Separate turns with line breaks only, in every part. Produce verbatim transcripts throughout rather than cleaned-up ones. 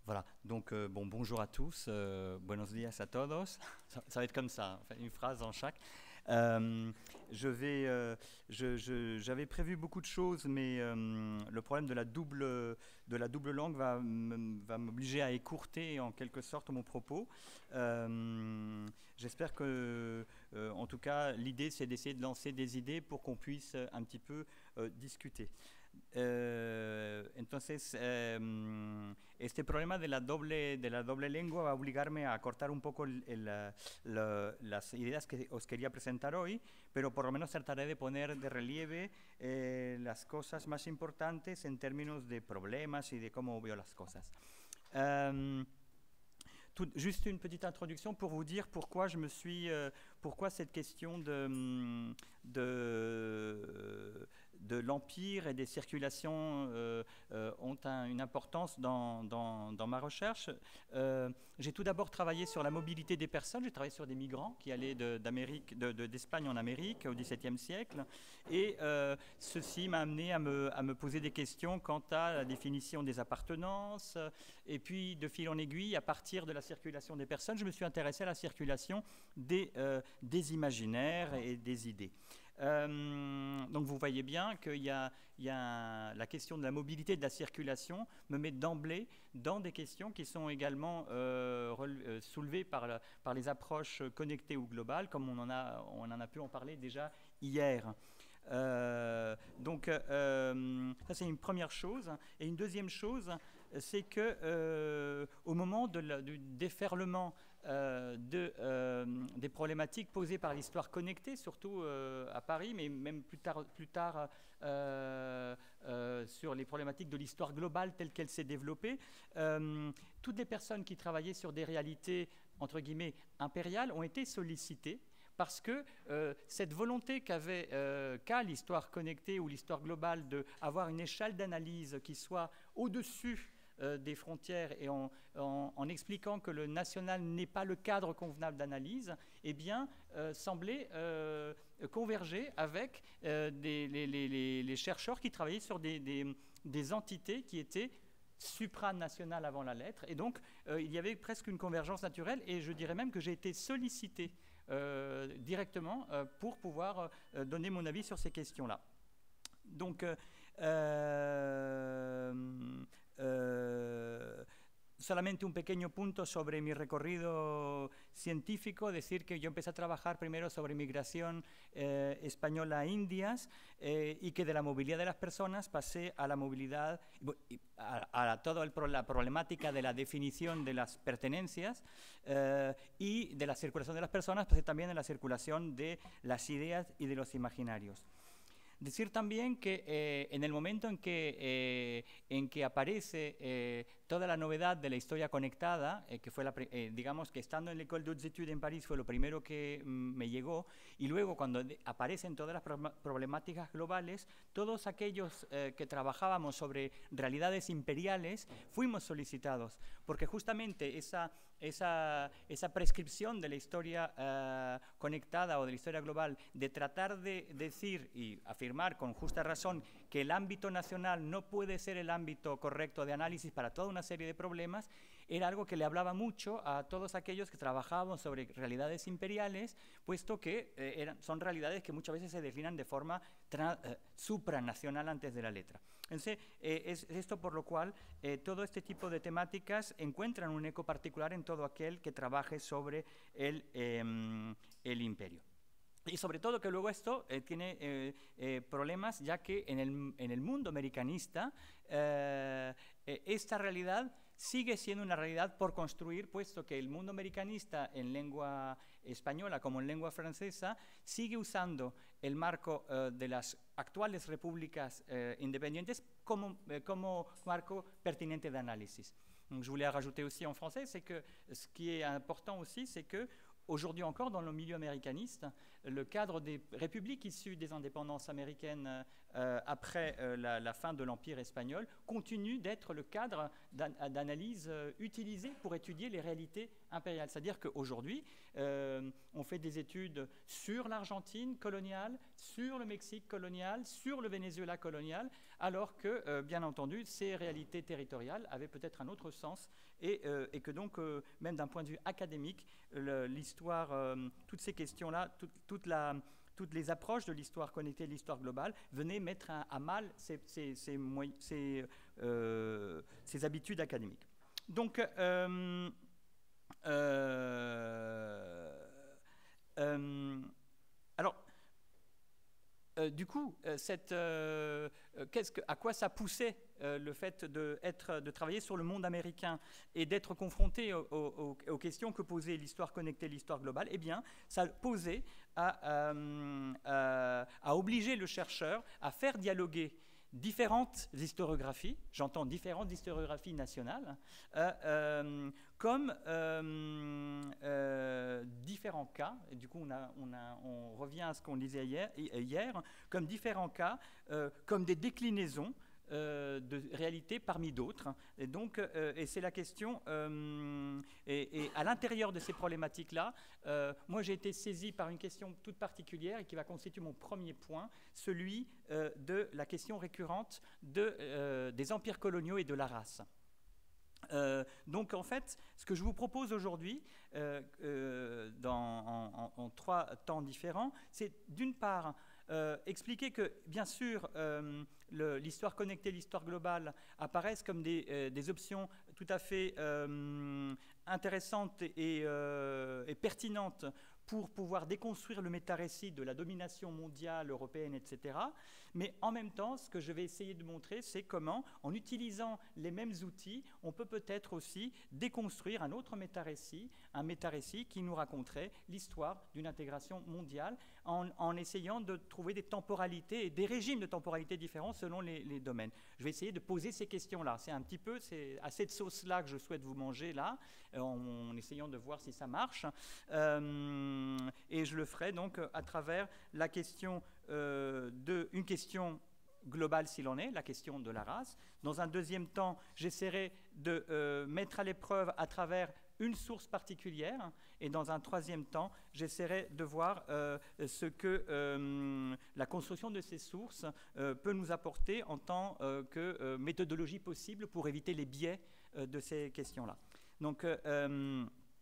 Voilà, donc euh, bon, bonjour à tous, euh, buenos días a todos, ça, ça va être comme ça, enfin, une phrase en chaque. Euh, je vais, euh, je, je, j'avais prévu beaucoup de choses, mais euh, le problème de la double, de la double langue va, va m'obliger à écourter en quelque sorte mon propos. Euh, j'espère que, euh, en tout cas, l'idée c'est d'essayer de lancer des idées pour qu'on puisse un petit peu euh, discuter. Eh, entonces, eh, este problema de la, doble, de la doble lengua va a obligarme a cortar un poco el, el, la, las ideas que os quería presentar hoy, pero por lo menos trataré de poner de relieve eh, las cosas más importantes en términos de problemas y de cómo veo las cosas. Um, Tout, juste une petite introduction pour vous dire pourquoi je me suis, euh, pourquoi cette question de, de, de l'empire et des circulations euh, euh, ont un, une importance dans, dans, dans ma recherche. Euh, j'ai tout d'abord travaillé sur la mobilité des personnes. J'ai travaillé sur des migrants qui allaient de, d'Amérique, de, de, d'Espagne en Amérique au dix-septième siècle, et euh, ceci m'a amené à me, à me poser des questions quant à la définition des appartenances, et puis de fil en aiguille, à partir de la circulation des personnes, je me suis intéressé à la circulation des, euh, des imaginaires et des idées. Euh, donc vous voyez bien qu'il y a, il y a la question de la mobilité et de la circulation me met d'emblée dans des questions qui sont également euh, euh, soulevées par, la, par les approches connectées ou globales, comme on en a, on en a pu en parler déjà hier. Euh, donc euh, ça c'est une première chose, et une deuxième chose, c'est que euh, au moment de la, du déferlement euh, de, euh, des problématiques posées par l'histoire connectée, surtout euh, à Paris, mais même plus tard, plus tard euh, euh, sur les problématiques de l'histoire globale telle qu'elle s'est développée, euh, toutes les personnes qui travaillaient sur des réalités entre guillemets impériales ont été sollicitées, parce que euh, cette volonté qu'avait euh, qu'a l'histoire connectée ou l'histoire globale d'avoir une échelle d'analyse qui soit au-dessus euh, des frontières, et en, en, en expliquant que le national n'est pas le cadre convenable d'analyse, eh bien, euh, semblait euh, converger avec euh, des, les, les, les chercheurs qui travaillaient sur des, des, des entités qui étaient supranationales avant la lettre. Et donc, euh, il y avait presque une convergence naturelle, et je dirais même que j'ai été sollicité Euh, directement euh, pour pouvoir euh, donner mon avis sur ces questions-là. Donc, euh, euh, solamente un pequeño punto sobre mi recorrido científico, decir que yo empecé a trabajar primero sobre migración eh, española a Indias, eh, y que de la movilidad de las personas pasé a la movilidad, a, a toda el, la problemática de la definición de las pertenencias, eh, y de la circulación de las personas, pasé también a la circulación de las ideas y de los imaginarios. Decir también que eh, en el momento en que, eh, en que aparece eh, toda la novedad de la historia conectada, eh, que fue, la, eh, digamos que estando en l'École des Études en París fue lo primero que mm, me llegó, y luego cuando de, aparecen todas las pro problemáticas globales, todos aquellos eh, que trabajábamos sobre realidades imperiales fuimos solicitados, porque justamente esa, esa, esa prescripción de la historia eh, conectada o de la historia global, de tratar de decir y afirmar con justa razón que el ámbito nacional no puede ser el ámbito correcto de análisis para toda una serie de problemas, era algo que le hablaba mucho a todos aquellos que trabajábamos sobre realidades imperiales, puesto que eh, eran, son realidades que muchas veces se declinan de forma tra, eh, supranacional antes de la letra. Entonces, eh, es esto por lo cual eh, todo este tipo de temáticas encuentran un eco particular en todo aquel que trabaje sobre el, eh, el imperio. Y sobre todo que luego esto eh, tiene eh, eh, problemas, ya que en el, en el mundo americanista eh, eh, esta realidad sigue siendo una realidad por construir, puesto que el mundo americanista en lengua española como en lengua francesa sigue usando el marco eh, de las actuales repúblicas eh, independientes como, eh, como marco pertinente de análisis. Donc, je voulais rajouter aussi en français, c'est que ce qui est important aussi, c'est que aujourd'hui encore, dans le milieu américaniste, le cadre des républiques issues des indépendances américaines euh, après euh, la, la fin de l'Empire espagnol continue d'être le cadre d'analyse euh, utilisé pour étudier les réalités impériales. C'est-à-dire qu'aujourd'hui, euh, on fait des études sur l'Argentine coloniale, sur le Mexique colonial, sur le Venezuela colonial, alors que, euh, bien entendu, ces réalités territoriales avaient peut-être un autre sens et, euh, et que donc, euh, même d'un point de vue académique, l'histoire, euh, toutes ces questions-là, toute, toute la... toutes les approches de l'histoire connectée, de l'histoire globale, venaient mettre à, à mal ces, ces, ces, ces, euh, ces habitudes académiques. Donc, euh, euh, euh, alors, euh, du coup, euh, cette, euh, qu'est-ce que, à quoi ça poussait euh, le fait de, être, de travailler sur le monde américain et d'être confronté aux, aux, aux questions que posait l'histoire connectée, l'histoire globale? Eh bien, ça posait à, euh, à, à obliger le chercheur à faire dialoguer différentes historiographies, j'entends différentes historiographies nationales, euh, euh, comme euh, euh, différents cas, et du coup on, a, on, a, on revient à ce qu'on disait hier, hier, comme différents cas, euh, comme des déclinaisons Euh, de réalité parmi d'autres. Et donc, euh, et c'est la question, euh, et, et à l'intérieur de ces problématiques-là, euh, moi j'ai été saisi par une question toute particulière et qui va constituer mon premier point, celui euh, de la question récurrente de, euh, des empires coloniaux et de la race. Euh, donc en fait, ce que je vous propose aujourd'hui, euh, euh, en, en, en trois temps différents, c'est d'une part euh, expliquer que, bien sûr, euh, l'histoire connectée, l'histoire globale apparaissent comme des, euh, des options tout à fait euh, intéressantes et, euh, et pertinentes pour pouvoir déconstruire le méta-récit de la domination mondiale, européenne, et cetera. Mais en même temps, ce que je vais essayer de montrer, c'est comment, en utilisant les mêmes outils, on peut peut-être aussi déconstruire un autre méta-récit, un méta-récit qui nous raconterait l'histoire d'une intégration mondiale, en, en essayant de trouver des temporalités et des régimes de temporalité différents selon les, les domaines. Je vais essayer de poser ces questions-là. C'est un petit peu, c'est à cette sauce-là que je souhaite vous manger là, en, en essayant de voir si ça marche. Euh, et je le ferai donc à travers la question euh, de, une question globale s'il en est, la question de la race. Dans un deuxième temps, j'essaierai de euh, mettre à l'épreuve à travers une source particulière, et dans un troisième temps, j'essaierai de voir euh, ce que euh, la construction de ces sources euh, peut nous apporter en tant euh, que euh, méthodologie possible pour éviter les biais euh, de ces questions-là. Donc, euh,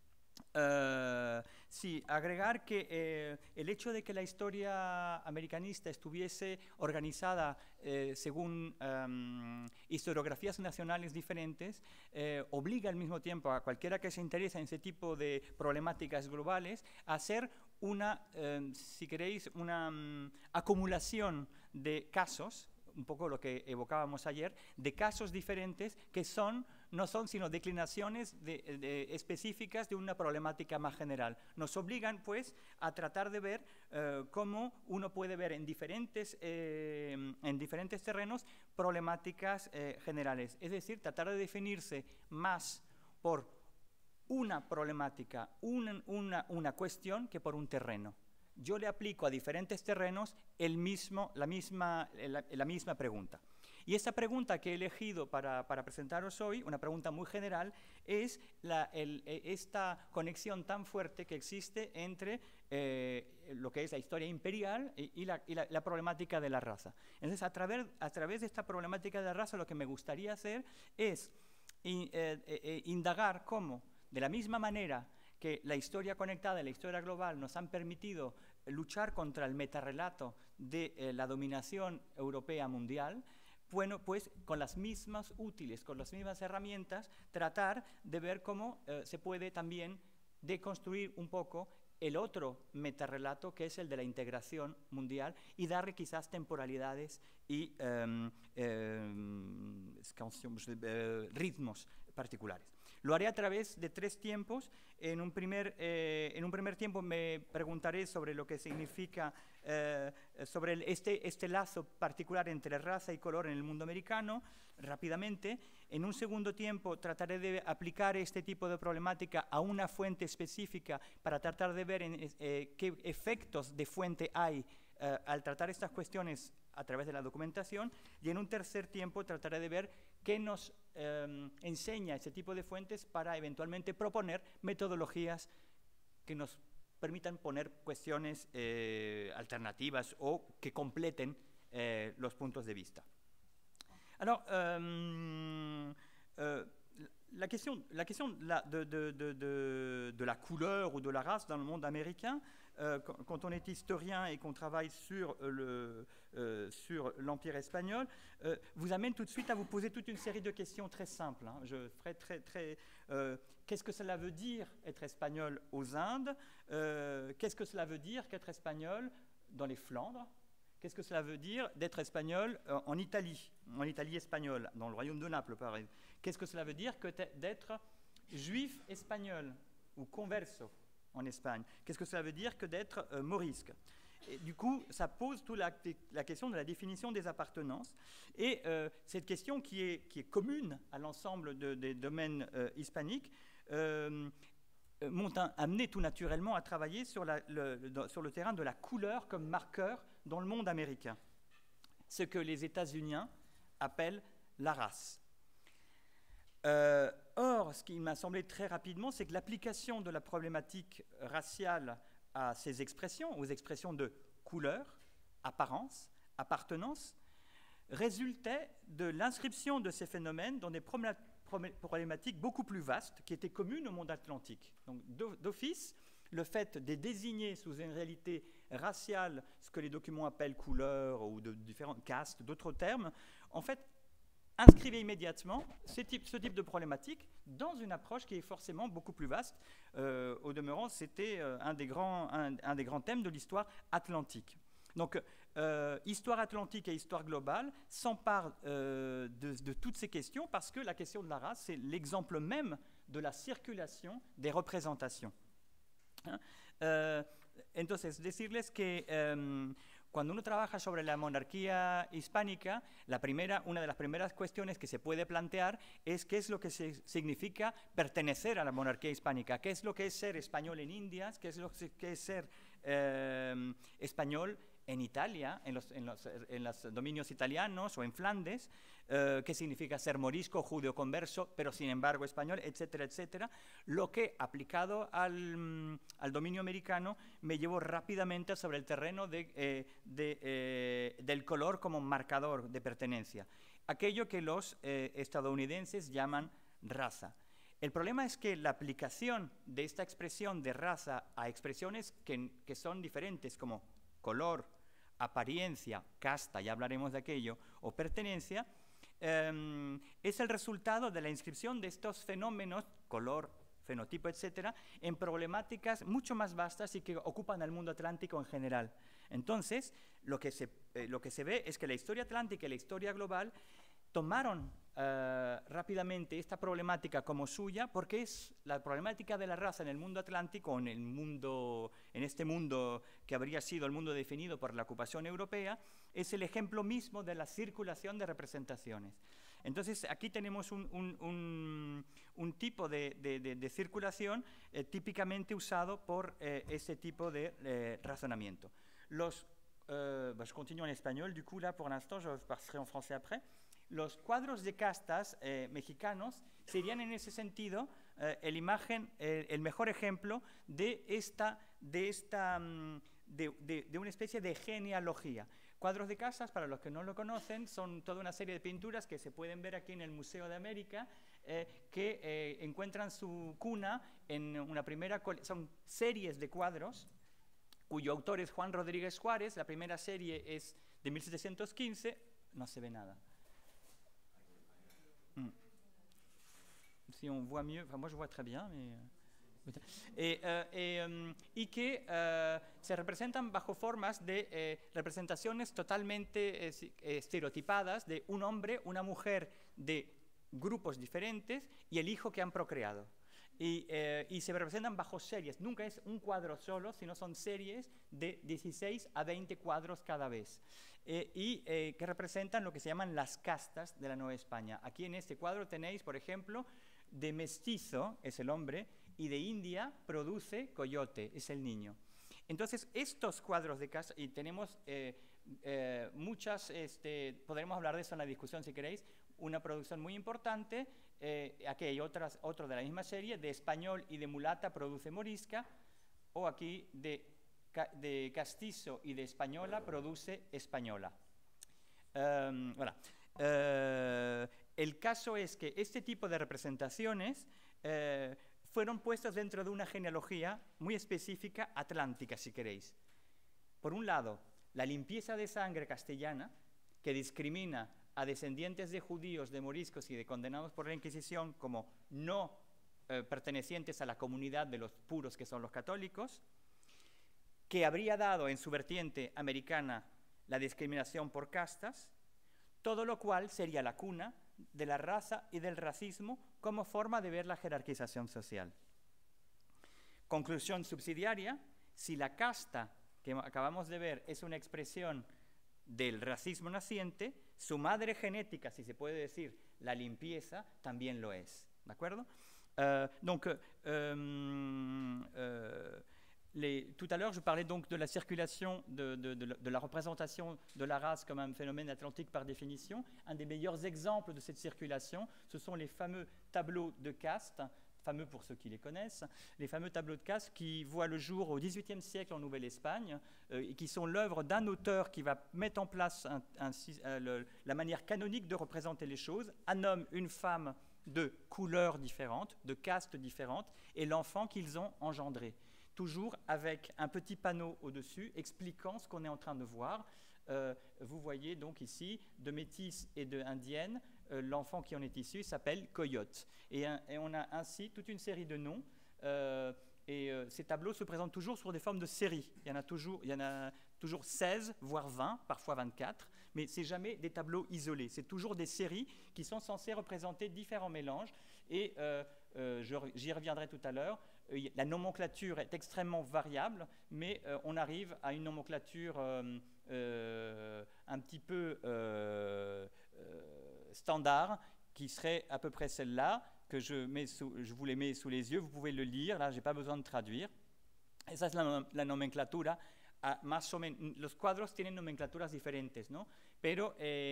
Uh, sí, agregar que eh, el hecho de que la historia americanista estuviese organizada eh, según um, historiografías nacionales diferentes eh, obliga al mismo tiempo a cualquiera que se interese en ese tipo de problemáticas globales a hacer una, eh, si queréis, una um, acumulación de casos, un poco lo que evocábamos ayer, de casos diferentes que son, no son sino declinaciones de, de, específicas de una problemática más general. Nos obligan, pues, a tratar de ver eh, cómo uno puede ver en diferentes, eh, en diferentes terrenos problemáticas eh, generales. Es decir, tratar de definirse más por una problemática, una, una, una cuestión que por un terreno. Yo le aplico a diferentes terrenos el mismo, la, misma, la, la misma pregunta. Y esta pregunta que he elegido para, para presentaros hoy, una pregunta muy general, es la, el, esta conexión tan fuerte que existe entre eh, lo que es la historia imperial y, y, la, y la, la problemática de la raza. Entonces, a través, a través de esta problemática de la raza, lo que me gustaría hacer es in, eh, eh, indagar cómo, de la misma manera que la historia conectada y la historia global nos han permitido luchar contra el metarrelato de eh, la dominación europea mundial, bueno, pues con las mismas útiles, con las mismas herramientas, tratar de ver cómo eh, se puede también deconstruir un poco el otro metarrelato, que es el de la integración mundial, y darle quizás temporalidades y eh, eh, ritmos particulares. Lo haré a través de tres tiempos. En un primer, eh, en un primer tiempo me preguntaré sobre lo que significa, eh, sobre el, este, este lazo particular entre raza y color en el mundo americano, rápidamente. En un segundo tiempo trataré de aplicar este tipo de problemática a una fuente específica para tratar de ver en, eh, qué efectos de fuente hay eh, al tratar estas cuestiones a través de la documentación, y en un tercer tiempo trataré de ver qué nos eh, enseña ese tipo de fuentes para eventualmente proponer metodologías que nos permitan poner cuestiones eh, alternativas o que completen eh, los puntos de vista. Alors, euh, euh, la question, la question la, de, de, de, de, de la couleur ou de la race dans le monde américain, euh, quand, quand on est historien et qu'on travaille sur le, euh, sur l'Empire espagnol, euh, vous amène tout de suite à vous poser toute une série de questions très simples. Hein. Je ferai très, très. Euh, qu'est-ce que cela veut dire être espagnol aux Indes? euh, Qu'est-ce que cela veut dire qu'être espagnol dans les Flandres? Qu'est-ce que cela veut dire d'être espagnol euh, en Italie, en Italie espagnole, dans le royaume de Naples, par exemple? Qu'est-ce que cela veut dire que d'être juif espagnol ou converso en Espagne? Qu'est-ce que cela veut dire que d'être euh, morisque? Et du coup, ça pose toute la, la question de la définition des appartenances. Et euh, cette question qui est, qui est commune à l'ensemble de, des domaines euh, hispaniques euh, m'ont amené tout naturellement à travailler sur, la, le, le, sur le terrain de la couleur comme marqueur dans le monde américain, ce que les États-Unis appellent la race. Euh, or, ce qui m'a semblé très rapidement, c'est que l'application de la problématique raciale à ces expressions, aux expressions de couleur, apparence, appartenance, résultait de l'inscription de ces phénomènes dans des problématiques beaucoup plus vastes qui étaient communes au monde atlantique. Donc, d'office, le fait de désigner sous une réalité raciale ce que les documents appellent couleur ou de différentes castes, d'autres termes, en fait, inscrivait immédiatement ce type, ce type de problématique dans une approche qui est forcément beaucoup plus vaste. Euh, au demeurant, c'était euh, un, des grands, un, un des grands thèmes de l'histoire atlantique. Donc, euh, histoire atlantique et histoire globale s'emparent euh, de, de toutes ces questions parce que la question de la race, c'est l'exemple même de la circulation des représentations. ¿Eh? Uh, entonces, decirles que um, cuando uno trabaja sobre la monarquía hispánica, la primera, una de las primeras cuestiones que se puede plantear es qué es lo que se, significa pertenecer a la monarquía hispánica, qué es lo que es ser español en Indias, qué es lo que es ser eh, español en Italia, en los, en, los, en los dominios italianos o en Flandes, eh, qué significa ser morisco, judeo converso, pero sin embargo español, etcétera, etcétera. Lo que, aplicado al, al dominio americano, me llevó rápidamente sobre el terreno de, eh, de, eh, del color como marcador de pertenencia, aquello que los eh, estadounidenses llaman raza. El problema es que la aplicación de esta expresión de raza a expresiones que, que son diferentes como color, apariencia, casta, ya hablaremos de aquello, o pertenencia, eh, es el resultado de la inscripción de estos fenómenos, color, fenotipo, etcétera, en problemáticas mucho más vastas y que ocupan al mundo atlántico en general. Entonces, lo que se, eh, lo que se ve es que la historia atlántica y la historia global tomaron uh, rápidamente esta problemática como suya porque es la problemática de la raza en el mundo atlántico, en, el mundo, en este mundo que habría sido el mundo definido por la ocupación europea, es el ejemplo mismo de la circulación de representaciones. Entonces, aquí tenemos un, un, un, un tipo de, de, de, de circulación eh, típicamente usado por eh, ese tipo de eh, razonamiento. Los, euh, bah, je continue en espagnol, du coup, là, pour l'instant, je passerai en français après. Los cuadros de castas eh, mexicanos serían en ese sentido eh, el, imagen, eh, el mejor ejemplo de, esta, de, esta, de, de, de una especie de genealogía. Cuadros de castas, para los que no lo conocen, son toda una serie de pinturas que se pueden ver aquí en el Museo de América, eh, que eh, encuentran su cuna en una primera, son series de cuadros, cuyo autor es Juan Rodríguez Juárez. La primera serie es de mil setecientos quince, no se ve nada. Si on voit mieux, enfin moi je vois très bien, mais... Eh, eh, eh, y que eh, se representan bajo formas de eh, representaciones totalmente eh, estereotipadas de un hombre, una mujer de grupos diferentes y el hijo que han procreado. Y, eh, y se representan bajo series. Nunca es un cuadro solo, sino son series de dieciséis a veinte cuadros cada vez. Eh, y eh, que representan lo que se llaman las castas de la Nueva España. Aquí en este cuadro tenéis, por ejemplo, de mestizo, es el hombre, y de India produce coyote, es el niño. Entonces, estos cuadros de casa, y tenemos eh, eh, muchas, este, podremos hablar de eso en la discusión si queréis, una producción muy importante. Eh, aquí hay otras, otro de la misma serie, de español y de mulata produce morisca, o aquí de, de castizo y de española produce española. Um, voilà. uh, el caso es que este tipo de representaciones uh, fueron puestas dentro de una genealogía muy específica atlántica, si queréis. Por un lado, la limpieza de sangre castellana, que discrimina a descendientes de judíos, de moriscos y de condenados por la Inquisición como no eh, pertenecientes a la comunidad de los puros, que son los católicos, que habría dado en su vertiente americana la discriminación por castas, todo lo cual sería la cuna de la raza y del racismo como forma de ver la jerarquización social. Conclusión subsidiaria: si la casta que acabamos de ver es una expresión del racismo naciente, su madre genética, si se puede decir, la limpieza, también lo es. ¿De acuerdo? Euh, donc, euh, euh, les, tout à l'heure, je parlais donc de la circulation, de, de, de, de la représentation de la race comme un phénomène atlantique par définition. Un des meilleurs exemples de cette circulation, ce sont les fameux tableaux de caste, fameux pour ceux qui les connaissent, les fameux tableaux de caste qui voient le jour au dix-huitième siècle en Nouvelle-Espagne euh, et qui sont l'œuvre d'un auteur qui va mettre en place un, un, euh, le, la manière canonique de représenter les choses, un homme, une femme de couleurs différentes, de castes différentes, et l'enfant qu'ils ont engendré. Toujours avec un petit panneau au-dessus expliquant ce qu'on est en train de voir. Euh, vous voyez donc ici, de métis et d'indiennes, euh, l'enfant qui en est issu s'appelle Coyote. Et, un, et on a ainsi toute une série de noms. Euh, et euh, ces tableaux se présentent toujours sous des formes de séries. Il y en a toujours, il y en a toujours seize, voire vingt, parfois vingt-quatre. Mais ce n'est jamais des tableaux isolés. C'est toujours des séries qui sont censées représenter différents mélanges. Et euh, euh, j'y reviendrai tout à l'heure. La nomenclature est extrêmement variable, mais euh, on arrive à une nomenclature euh, euh, un petit peu euh, euh, standard, qui serait à peu près celle-là, que je, mets sous, je vous les mets sous les yeux, vous pouvez le lire, là je n'ai pas besoin de traduire. Esa es la, la nomenclatura. Ah, más o menos, los cuadros tienen nomenclaturas diferentes, ¿no? Pero eh,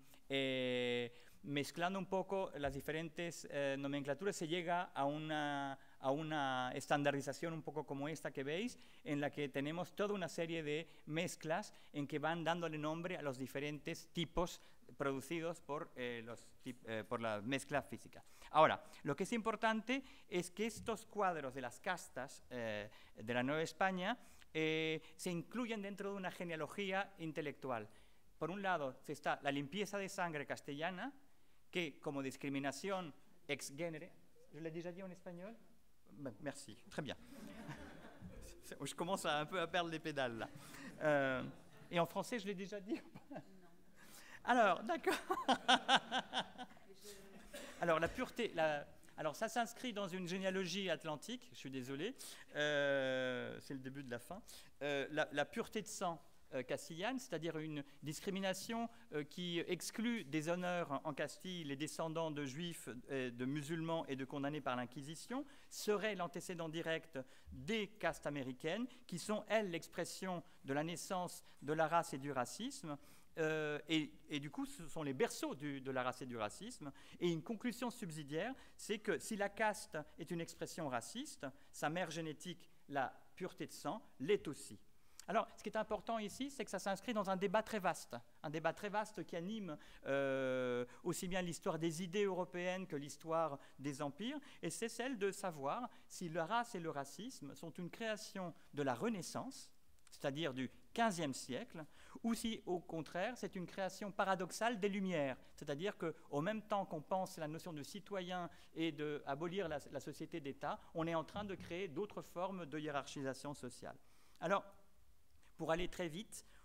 eh, mezclando un poco las diferentes eh, nomenclaturas se llega a una, a una estandarización un poco como esta que veis, en la que tenemos toda una serie de mezclas en que van dándole nombre a los diferentes tipos producidos por, eh, los, eh, por la mezcla física. Ahora, lo que es importante es que estos cuadros de las castas eh, de la Nueva España eh, se incluyen dentro de una genealogía intelectual. Por un lado está la limpieza de sangre castellana, que como discriminación ex génere, je l'ai déjà dit en espagnol? Merci, très bien. Je commence à un peu à perdre les pédales là. Euh, et en français, je l'ai déjà dit? Alors, d'accord. Alors, la pureté, la, alors ça s'inscrit dans une généalogie atlantique, je suis désolé, euh, c'est le début de la fin. Euh, la, la pureté de sang euh, castillane, c'est-à-dire une discrimination euh, qui exclut des honneurs en Castille les descendants de juifs, euh, de musulmans et de condamnés par l'Inquisition, serait l'antécédent direct des castes américaines, qui sont, elles, l'expression de la naissance de la race et du racisme. Euh, et, et du coup, ce sont les berceaux du, de la race et du racisme. Et une conclusion subsidiaire, c'est que si la caste est une expression raciste, sa mère génétique, la pureté de sang, l'est aussi. Alors, ce qui est important ici, c'est que ça s'inscrit dans un débat très vaste, un débat très vaste qui anime euh, aussi bien l'histoire des idées européennes que l'histoire des empires, et c'est celle de savoir si la race et le racisme sont une création de la Renaissance, c'est-à-dire du quinzième siècle, ou si, au contraire, c'est une création paradoxale des Lumières, c'est-à-dire qu'au même temps qu'on pense la notion de citoyen et d'abolir la, la société d'État, on est en train de créer d'autres formes de hiérarchisation sociale. Alors, pour aller très vite,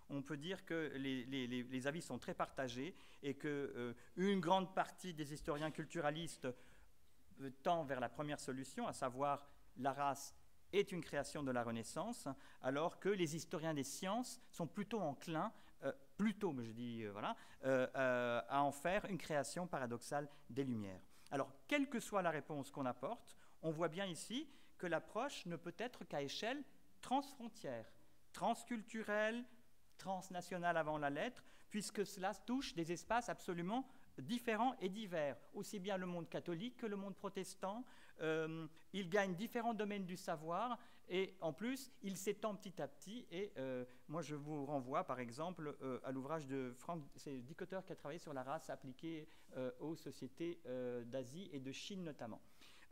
on peut dire que les, les, les avis sont très partagés et qu'une euh, grande partie des historiens culturalistes euh, tend vers la première solution, à savoir la race est une création de la Renaissance, alors que les historiens des sciences sont plutôt enclins, euh, plutôt, mais je dis, euh, voilà, euh, euh, à en faire une création paradoxale des Lumières. Alors, quelle que soit la réponse qu'on apporte, on voit bien ici que l'approche ne peut être qu'à échelle transfrontière, transculturelle, transnationale avant la lettre, puisque cela touche des espaces absolument différents et divers, aussi bien le monde catholique que le monde protestant. Euh, il gagne différents domaines du savoir et en plus, il s'étend petit à petit. Et euh, moi, je vous renvoie par exemple euh, à l'ouvrage de Frank, c'est Dick Otter qui a travaillé sur la race appliquée euh, aux sociétés euh, d'Asie et de Chine notamment.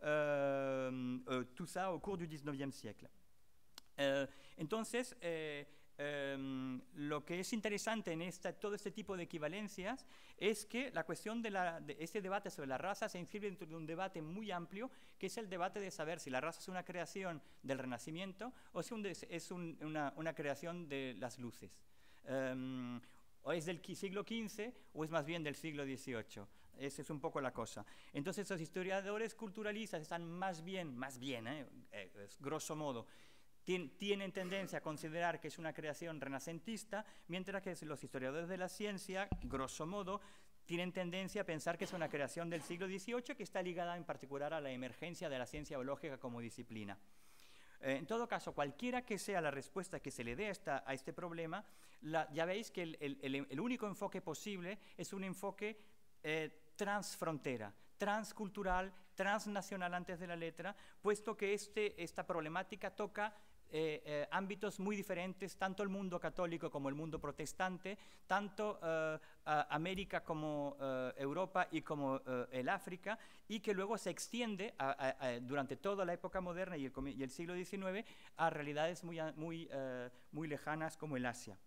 Euh, euh, tout ça au cours du dix-neuvième siècle. Eh, entonces, eh, eh, lo que es interesante en esta, todo este tipo de equivalencias es que la cuestión de, la, de este debate sobre la raza se inscribe dentro de un debate muy amplio, que es el debate de saber si la raza es una creación del Renacimiento o si un, es un, una, una creación de las luces. Um, o es del siglo quince o es más bien del siglo dieciocho. Esa es un poco la cosa. Entonces, los historiadores culturalistas están más bien, más bien, eh, eh, grosso modo, tienen tendencia a considerar que es una creación renacentista, mientras que los historiadores de la ciencia, grosso modo, tienen tendencia a pensar que es una creación del siglo dieciocho que está ligada en particular a la emergencia de la ciencia biológica como disciplina. Eh, en todo caso, cualquiera que sea la respuesta que se le dé a, esta, a este problema, la, ya veis que el, el, el único enfoque posible es un enfoque eh, transfrontera, transcultural, transnacional antes de la letra, puesto que este, esta problemática toca Eh, eh, ámbitos muy diferentes, tanto el mundo católico como el mundo protestante, tanto eh, América como eh, Europa y como eh, el África, y que luego se extiende a, a, a, durante toda la época moderna y el, y el siglo diecinueve a realidades muy, muy, eh, muy lejanas como el Asia.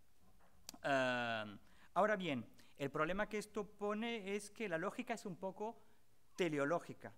Uh, ahora bien, el problema que esto pone es que la lógica es un poco teleológica.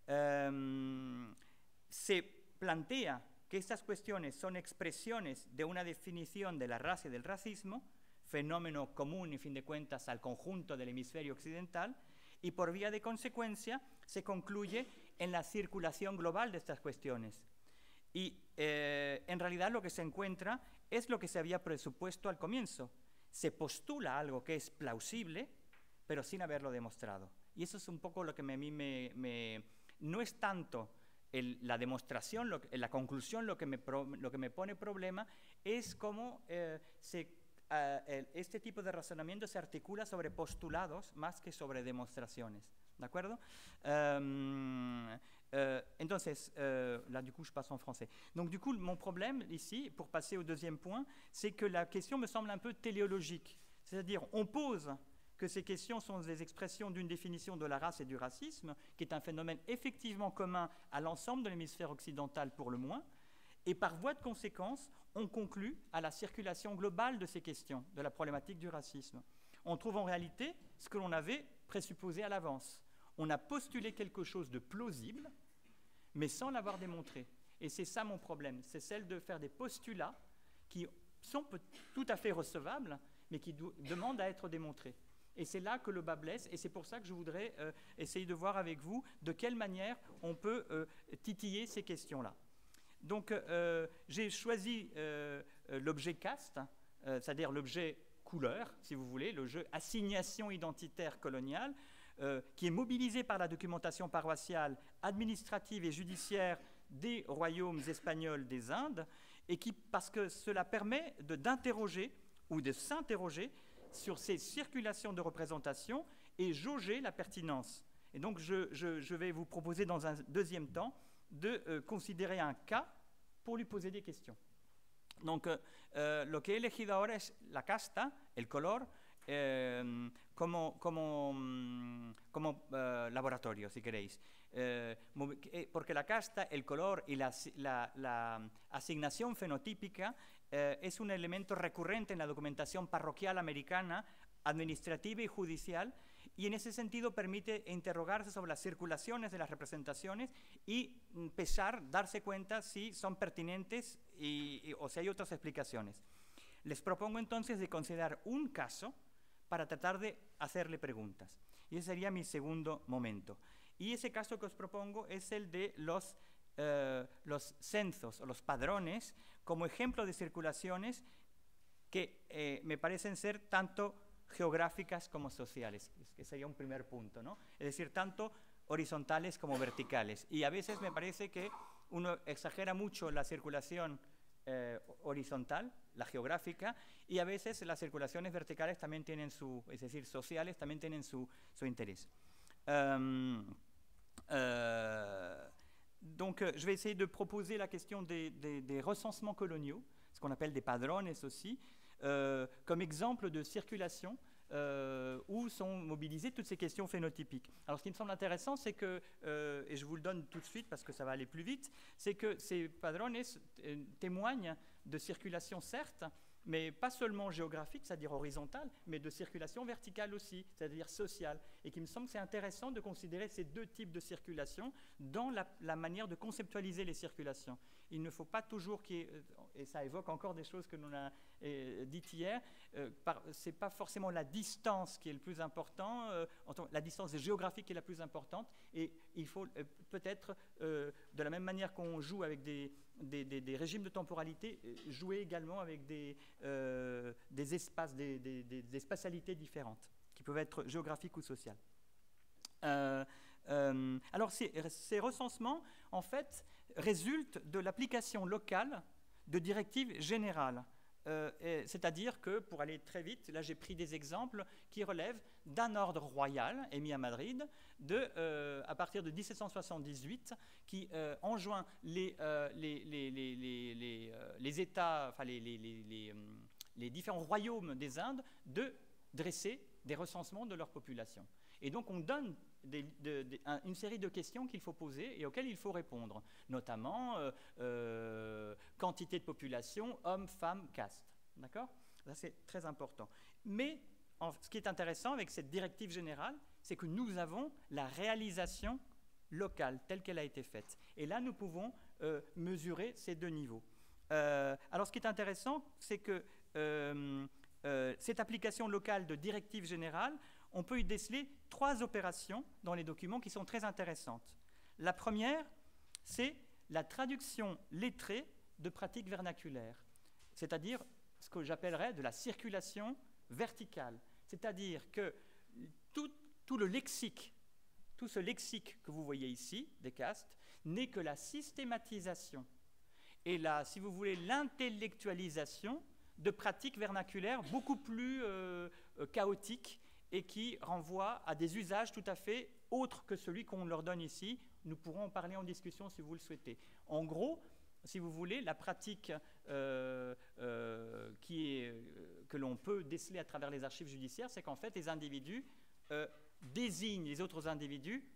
Um, se plantea que estas cuestiones son expresiones de una definición de la raza y del racismo, fenómeno común, en fin de cuentas, al conjunto del hemisferio occidental, y por vía de consecuencia se concluye en la circulación global de estas cuestiones. Y eh, en realidad lo que se encuentra es lo que se había presupuesto al comienzo. Se postula algo que es plausible, pero sin haberlo demostrado. Y eso es un poco lo que me, a mí me, me... no es tanto El, la demostración, lo, la conclusión, lo que, me pro, lo que me pone problema es cómo eh, se, uh, el, este tipo de razonamiento se articula sobre postulados más que sobre demostraciones. ¿De acuerdo? Um, euh, entonces, euh, là du coup je passe en français. Donc du coup mon problème ici, pour passer au deuxième point, c'est que la question me semble un peu téléologique. C'est-à-dire on pose que ces questions sont des expressions d'une définition de la race et du racisme, qui est un phénomène effectivement commun à l'ensemble de l'hémisphère occidental pour le moins, et par voie de conséquence, on conclut à la circulation globale de ces questions, de la problématique du racisme. On trouve en réalité ce que l'on avait présupposé à l'avance. On a postulé quelque chose de plausible, mais sans l'avoir démontré. Et c'est ça mon problème, c'est celle de faire des postulats qui sont tout à fait recevables, mais qui demandent à être démontrés. Et c'est là que le bas blesse, et c'est pour ça que je voudrais euh, essayer de voir avec vous de quelle manière on peut euh, titiller ces questions-là. Donc, euh, j'ai choisi euh, l'objet caste, euh, c'est-à-dire l'objet couleur, si vous voulez, le jeu assignation identitaire coloniale, euh, qui est mobilisé par la documentation paroissiale, administrative et judiciaire des royaumes espagnols des Indes, et qui, parce que cela permet de, d'interroger ou de s'interroger sur ces circulations de représentation et jauger la pertinence. Et donc, je, je, je vais vous proposer dans un deuxième temps de euh, considérer un cas pour lui poser des questions. Donc, euh, lo que he elegido ahora es la casta, el color, eh, como, como, como uh, laboratorio, si queréis. Eh, porque la casta, el color y la, la, la asignación fenotípica eh, es un elemento recurrente en la documentación parroquial americana, administrativa y judicial, y en ese sentido permite interrogarse sobre las circulaciones de las representaciones y pesar, darse cuenta si son pertinentes y, y, o si hay otras explicaciones. Les propongo entonces de considerar un caso para tratar de hacerle preguntas. Y ese sería mi segundo momento. Y ese caso que os propongo es el de los, eh, los censos o los padrones como ejemplo de circulaciones que eh, me parecen ser tanto geográficas como sociales, que sería un primer punto, ¿no? Es decir, tanto horizontales como verticales. Y a veces me parece que uno exagera mucho la circulación eh, horizontal, la geográfica, y a veces las circulaciones verticales también tienen su, es decir, sociales, también tienen su, su interés. Um, euh, donc, euh, je vais essayer de proposer la question des, des, des recensements coloniaux, ce qu'on appelle des padrones aussi, euh, comme exemple de circulation euh, où sont mobilisées toutes ces questions phénotypiques. Alors, ce qui me semble intéressant, c'est que, euh, et je vous le donne tout de suite parce que ça va aller plus vite, c'est que ces padrones euh, témoignent de circulation, certes, mais pas seulement géographique, c'est-à-dire horizontale, mais de circulation verticale aussi, c'est-à-dire sociale. Et qu'il me semble que c'est intéressant de considérer ces deux types de circulation dans la, la manière de conceptualiser les circulations. Il ne faut pas toujours qu'il y ait, et ça évoque encore des choses que l'on a euh, dites hier, euh, ce n'est pas forcément la distance qui est le plus important, euh, la distance géographique qui est la plus importante, et il faut euh, peut-être, euh, de la même manière qu'on joue avec des, des, des, des régimes de temporalité, jouer également avec des, euh, des espaces, des, des, des, des spatialités différentes, qui peuvent être géographiques ou sociales. Euh, euh, alors ces, ces recensements, en fait, résultent de l'application locale de directives générales. Euh, C'est-à-dire que, pour aller très vite, là j'ai pris des exemples qui relèvent d'un ordre royal émis à Madrid de, euh, à partir de dix-sept cent soixante-dix-huit, qui euh, enjoint les, euh, les, les, les, les, les, euh, les États, enfin les, les, les, les, les différents royaumes des Indes de dresser des recensements de leur population. Et donc on donne des, de, de, un, une série de questions qu'il faut poser et auxquelles il faut répondre, notamment euh, euh, quantité de population, hommes, femmes, caste. D'accord ? Ça c'est très important. Mais en, ce qui est intéressant avec cette directive générale, c'est que nous avons la réalisation locale telle qu'elle a été faite. Et là, nous pouvons euh, mesurer ces deux niveaux. Euh, alors ce qui est intéressant, c'est que euh, euh, cette application locale de directive générale, on peut y déceler trois opérations dans les documents qui sont très intéressantes. La première, c'est la traduction lettrée de pratiques vernaculaires, c'est-à-dire ce que j'appellerais de la circulation verticale. C'est-à-dire que tout, tout le lexique, tout ce lexique que vous voyez ici, des castes, n'est que la systématisation et la, si vous voulez, l'intellectualisation de pratiques vernaculaires beaucoup plus euh, euh, chaotiques et qui renvoient à des usages tout à fait autres que celui qu'on leur donne ici. Nous pourrons en parler en discussion si vous le souhaitez. En gros, si vous voulez, la pratique euh, euh, qui est, euh, que l'on peut déceler à travers les archives judiciaires, c'est qu'en fait, les individus euh, désignent les autres individus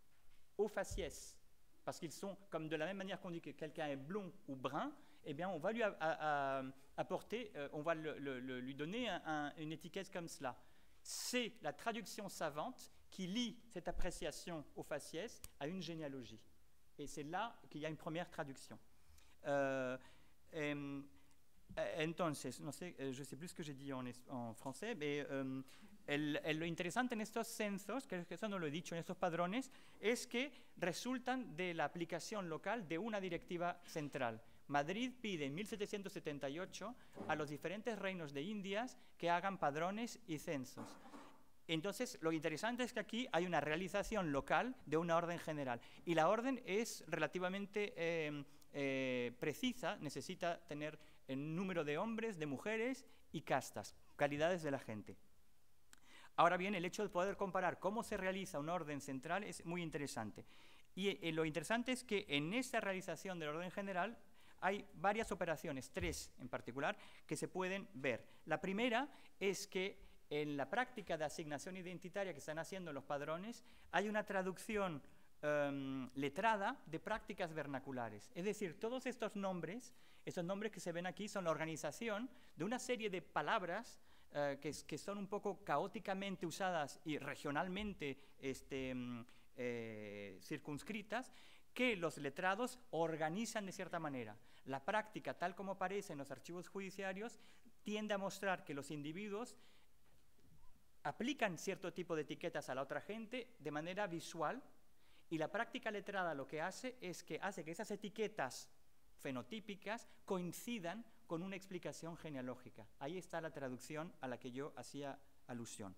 au faciès. Parce qu'ils sont, comme de la même manière qu'on dit que quelqu'un est blond ou brun, eh bien, on va lui a, a, a, apporter, euh, on va le, le, le, lui donner un, un, une étiquette comme cela. C'est la traduction savante qui lie cette appréciation au faciès à une généalogie. Et c'est là qu'il y a une première traduction. Euh, eh, entonces, no sé, je ne sais plus ce que j'ai dit en, en français, mais um, el, el, lo interesante en estos censos, que eso no lo he dicho, en estos padrones, es que resultan de la aplicación local de una directiva central. Madrid pide en mil setecientos setenta y ocho a los diferentes reinos de Indias que hagan padrones y censos. Entonces, lo interesante es que aquí hay una realización local de una orden general. Y la orden es relativamente eh, eh, precisa, necesita tener el número de hombres, de mujeres y castas, calidades de la gente. Ahora bien, el hecho de poder comparar cómo se realiza una orden central es muy interesante. Y eh, lo interesante es que en esta realización de la orden general hay varias operaciones, tres en particular, que se pueden ver. La primera es que en la práctica de asignación identitaria que están haciendo los padrones hay una traducción um, letrada de prácticas vernaculares. Es decir, todos estos nombres, estos nombres que se ven aquí son la organización de una serie de palabras uh, que, que son un poco caóticamente usadas y regionalmente este, um, eh, circunscritas, que los letrados organizan de cierta manera. La práctica, tal como aparece en los archivos judiciarios, tiende a mostrar que los individuos aplican cierto tipo de etiquetas a la otra gente de manera visual, y la práctica letrada lo que hace es que hace que esas etiquetas fenotípicas coincidan con una explicación genealógica. Ahí está la traducción a la que yo hacía alusión.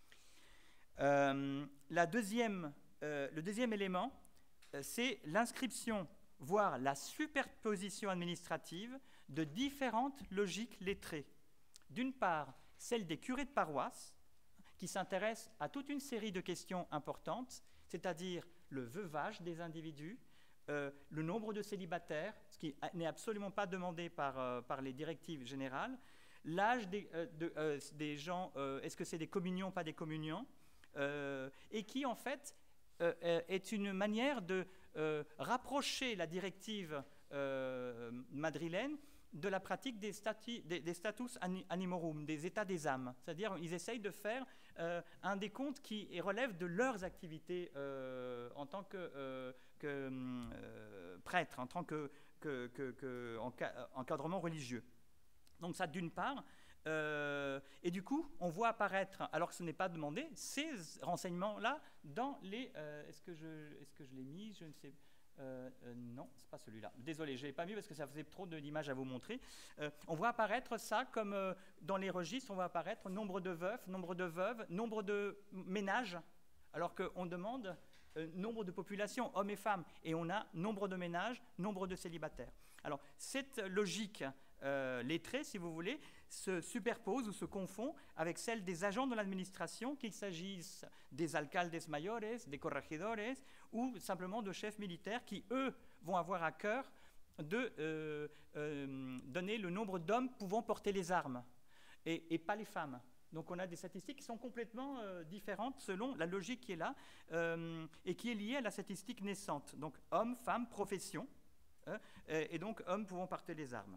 Euh, la deuxième, euh, le deuxième élément, euh, c'est l'inscription, voire la superposition administrative de différentes logiques lettrées. D'une part, celle des curés de paroisse, qui s'intéressent à toute une série de questions importantes, c'est-à-dire le veuvage des individus, euh, le nombre de célibataires, ce qui n'est absolument pas demandé par, euh, par les directives générales, l'âge des, euh, de, euh, des gens, euh, est-ce que c'est des communions, pas des communions, euh, et qui en fait euh, est une manière de euh, rapprocher la directive euh, madrilène de la pratique des, statu, des, des status animorum, des états des âmes. C'est-à-dire ils essayent de faire euh, un décompte qui relève de leurs activités euh, en tant que, euh, que euh, prêtre, en tant que, que, que, que encadrement religieux. Donc ça d'une part, euh, et du coup on voit apparaître, alors que ce n'est pas demandé, ces renseignements-là dans les... Euh, est-ce que je, est-ce que je l'ai mis? Je ne sais pas. Euh, euh, non, c'est pas celui-là. Désolé, je l'ai pas mis parce que ça faisait trop d'images à vous montrer. Euh, on voit apparaître ça comme euh, dans les registres, on voit apparaître nombre de veufs, nombre de veuves, nombre de ménages, alors qu'on demande euh, nombre de populations, hommes et femmes, et on a nombre de ménages, nombre de célibataires. Alors cette logique euh, lettrée, si vous voulez, se superpose ou se confond avec celle des agents de l'administration, qu'il s'agisse des alcaldes mayores, des corregidores ou simplement de chefs militaires qui, eux, vont avoir à cœur de euh, euh, donner le nombre d'hommes pouvant porter les armes et, et pas les femmes. Donc on a des statistiques qui sont complètement euh, différentes selon la logique qui est là euh, et qui est liée à la statistique naissante. Donc hommes, femmes, profession, euh, et donc hommes pouvant porter les armes.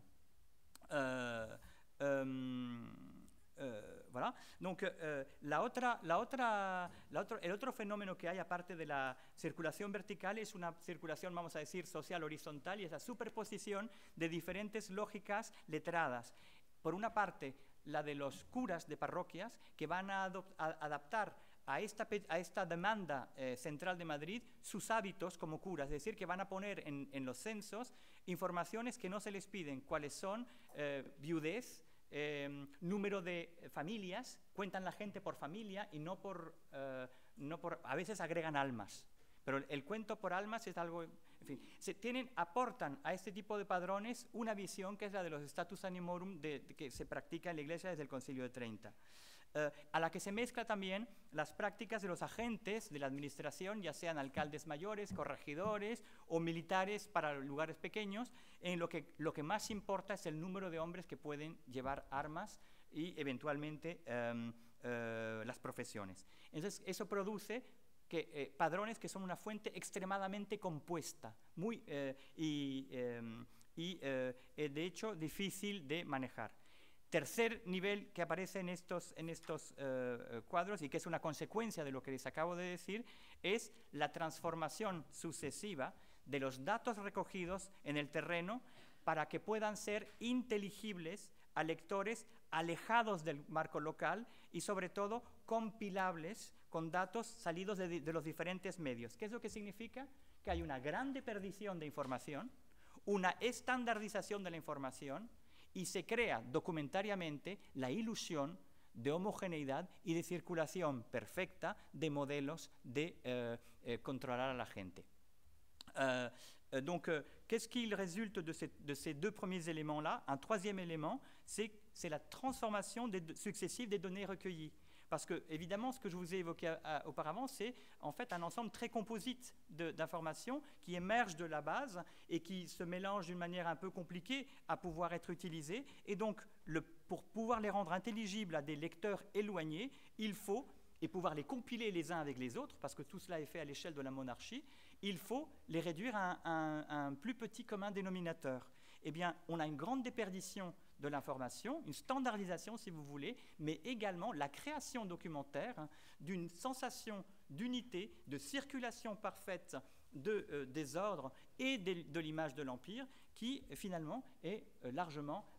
Euh, Euh, euh, voilà. Donc, eh, la otra, la otra, la otro, el otro fenómeno que hay, aparte de la circulación vertical, es una circulación, vamos a decir, social horizontal, y esa superposición de diferentes lógicas letradas. Por una parte, la de los curas de parroquias, que van a, a adaptar a esta, a esta demanda eh, central de Madrid sus hábitos como curas, es decir, que van a poner en, en los censos informaciones que no se les piden, cuáles son eh, viudez, eh, número de familias, cuentan la gente por familia y no por, eh, no por, a veces agregan almas, pero el, el cuento por almas es algo, en fin, se tienen, aportan a este tipo de padrones una visión que es la de los status animorum de, de que se practica en la Iglesia desde el Concilio de Treinta. Uh, a la que se mezcla también las prácticas de los agentes de la administración, ya sean alcaldes mayores, corregidores o militares para lugares pequeños, en lo que, lo que más importa es el número de hombres que pueden llevar armas y eventualmente um, uh, las profesiones. Entonces eso produce que, eh, padrones que son una fuente extremadamente compuesta muy, eh, y, eh, y eh, de hecho difícil de manejar. Tercer nivel que aparece en estos, en estos uh, cuadros y que es una consecuencia de lo que les acabo de decir es la transformación sucesiva de los datos recogidos en el terreno para que puedan ser inteligibles a lectores alejados del marco local y sobre todo compilables con datos salidos de, de los diferentes medios. ¿Qué es lo que significa? Que hay una grande perdición de información, una estandarización de la información, y se crea documentariamente la ilusión de homogeneidad y de circulación perfecta de modelos de euh, euh, contrôler la gente. Euh, euh, donc, euh, qu'est-ce qu'il résulte de ces, de ces deux premiers éléments-là? Un troisième élément, c'est la transformation des, successive des données recueillies. Parce que, évidemment, ce que je vous ai évoqué à, à, auparavant, c'est en fait un ensemble très composite d'informations qui émergent de la base et qui se mélangent d'une manière un peu compliquée à pouvoir être utilisées. Et donc, le, pour pouvoir les rendre intelligibles à des lecteurs éloignés, il faut, et pouvoir les compiler les uns avec les autres, parce que tout cela est fait à l'échelle de la monarchie, il faut les réduire à un, un, un plus petit commun dénominateur. Eh bien, on a une grande déperdition de l'information, une standardisation si vous voulez, mais également la création documentaire hein, d'une sensation d'unité, de circulation parfaite de, euh, des ordres et de, de l'image de l'Empire qui finalement est euh, largement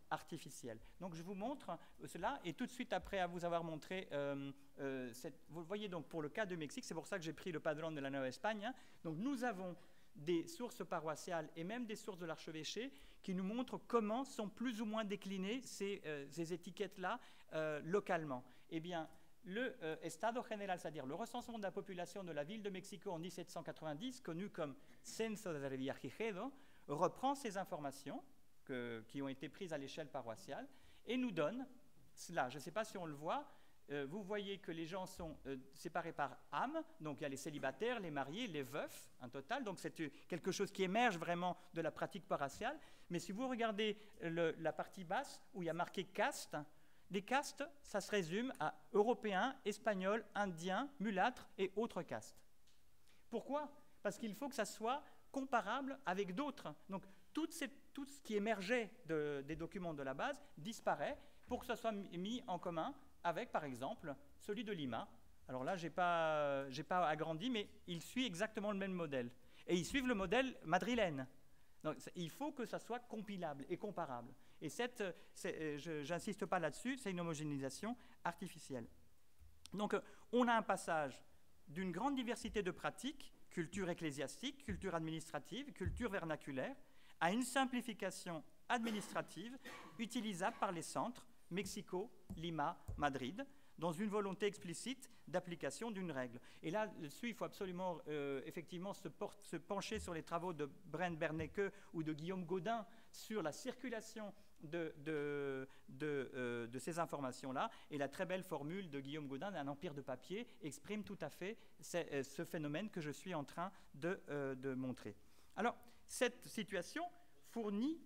artificielle. Donc je vous montre cela, et tout de suite après à vous avoir montré, euh, euh, cette, vous voyez donc pour le cas du Mexique, c'est pour ça que j'ai pris le padrón de la Nueva Espagne, hein. Donc nous avons des sources paroissiales et même des sources de l'archevêché qui nous montrent comment sont plus ou moins déclinées ces, euh, ces étiquettes-là euh, localement. Eh bien, le euh, Estado General, c'est-à-dire le recensement de la population de la ville de Mexico en mille sept cent quatre-vingt-dix, connu comme Censo de Revillagigedo, reprend ces informations que, qui ont été prises à l'échelle paroissiale et nous donne cela. Je ne sais pas si on le voit. Euh, vous voyez que les gens sont euh, séparés par âme, donc il y a les célibataires, les mariés, les veufs, un total, donc c'est quelque chose qui émerge vraiment de la pratique paroissiale. Mais si vous regardez le, la partie basse, où il y a marqué caste, les castes, ça se résume à européens, espagnols, indiens, mulâtres et autres castes. Pourquoi? Parce qu'il faut que ça soit comparable avec d'autres. Donc tout, ces, tout ce qui émergeait de, des documents de la base disparaît pour que ça soit mis en commun avec, par exemple, celui de Lima. Alors là, je n'ai pas, j'ai pas agrandi, mais il suit exactement le même modèle. Et ils suivent le modèle madrilène. Donc, il faut que ça soit compilable et comparable. Et cette, je n'insiste pas là-dessus, c'est une homogénéisation artificielle. Donc, on a un passage d'une grande diversité de pratiques, culture ecclésiastique, culture administrative, culture vernaculaire, à une simplification administrative utilisable par les centres Mexico, Lima, Madrid, dans une volonté explicite d'application d'une règle. Et là-dessus, il faut absolument euh, effectivement se, porte, se pencher sur les travaux de Brent Berneke ou de Guillaume Gaudin sur la circulation de, de, de, euh, de ces informations-là. Et la très belle formule de Guillaume Gaudin d'un empire de papier exprime tout à fait ce, ce phénomène que je suis en train de, euh, de montrer. Alors, cette situation fournit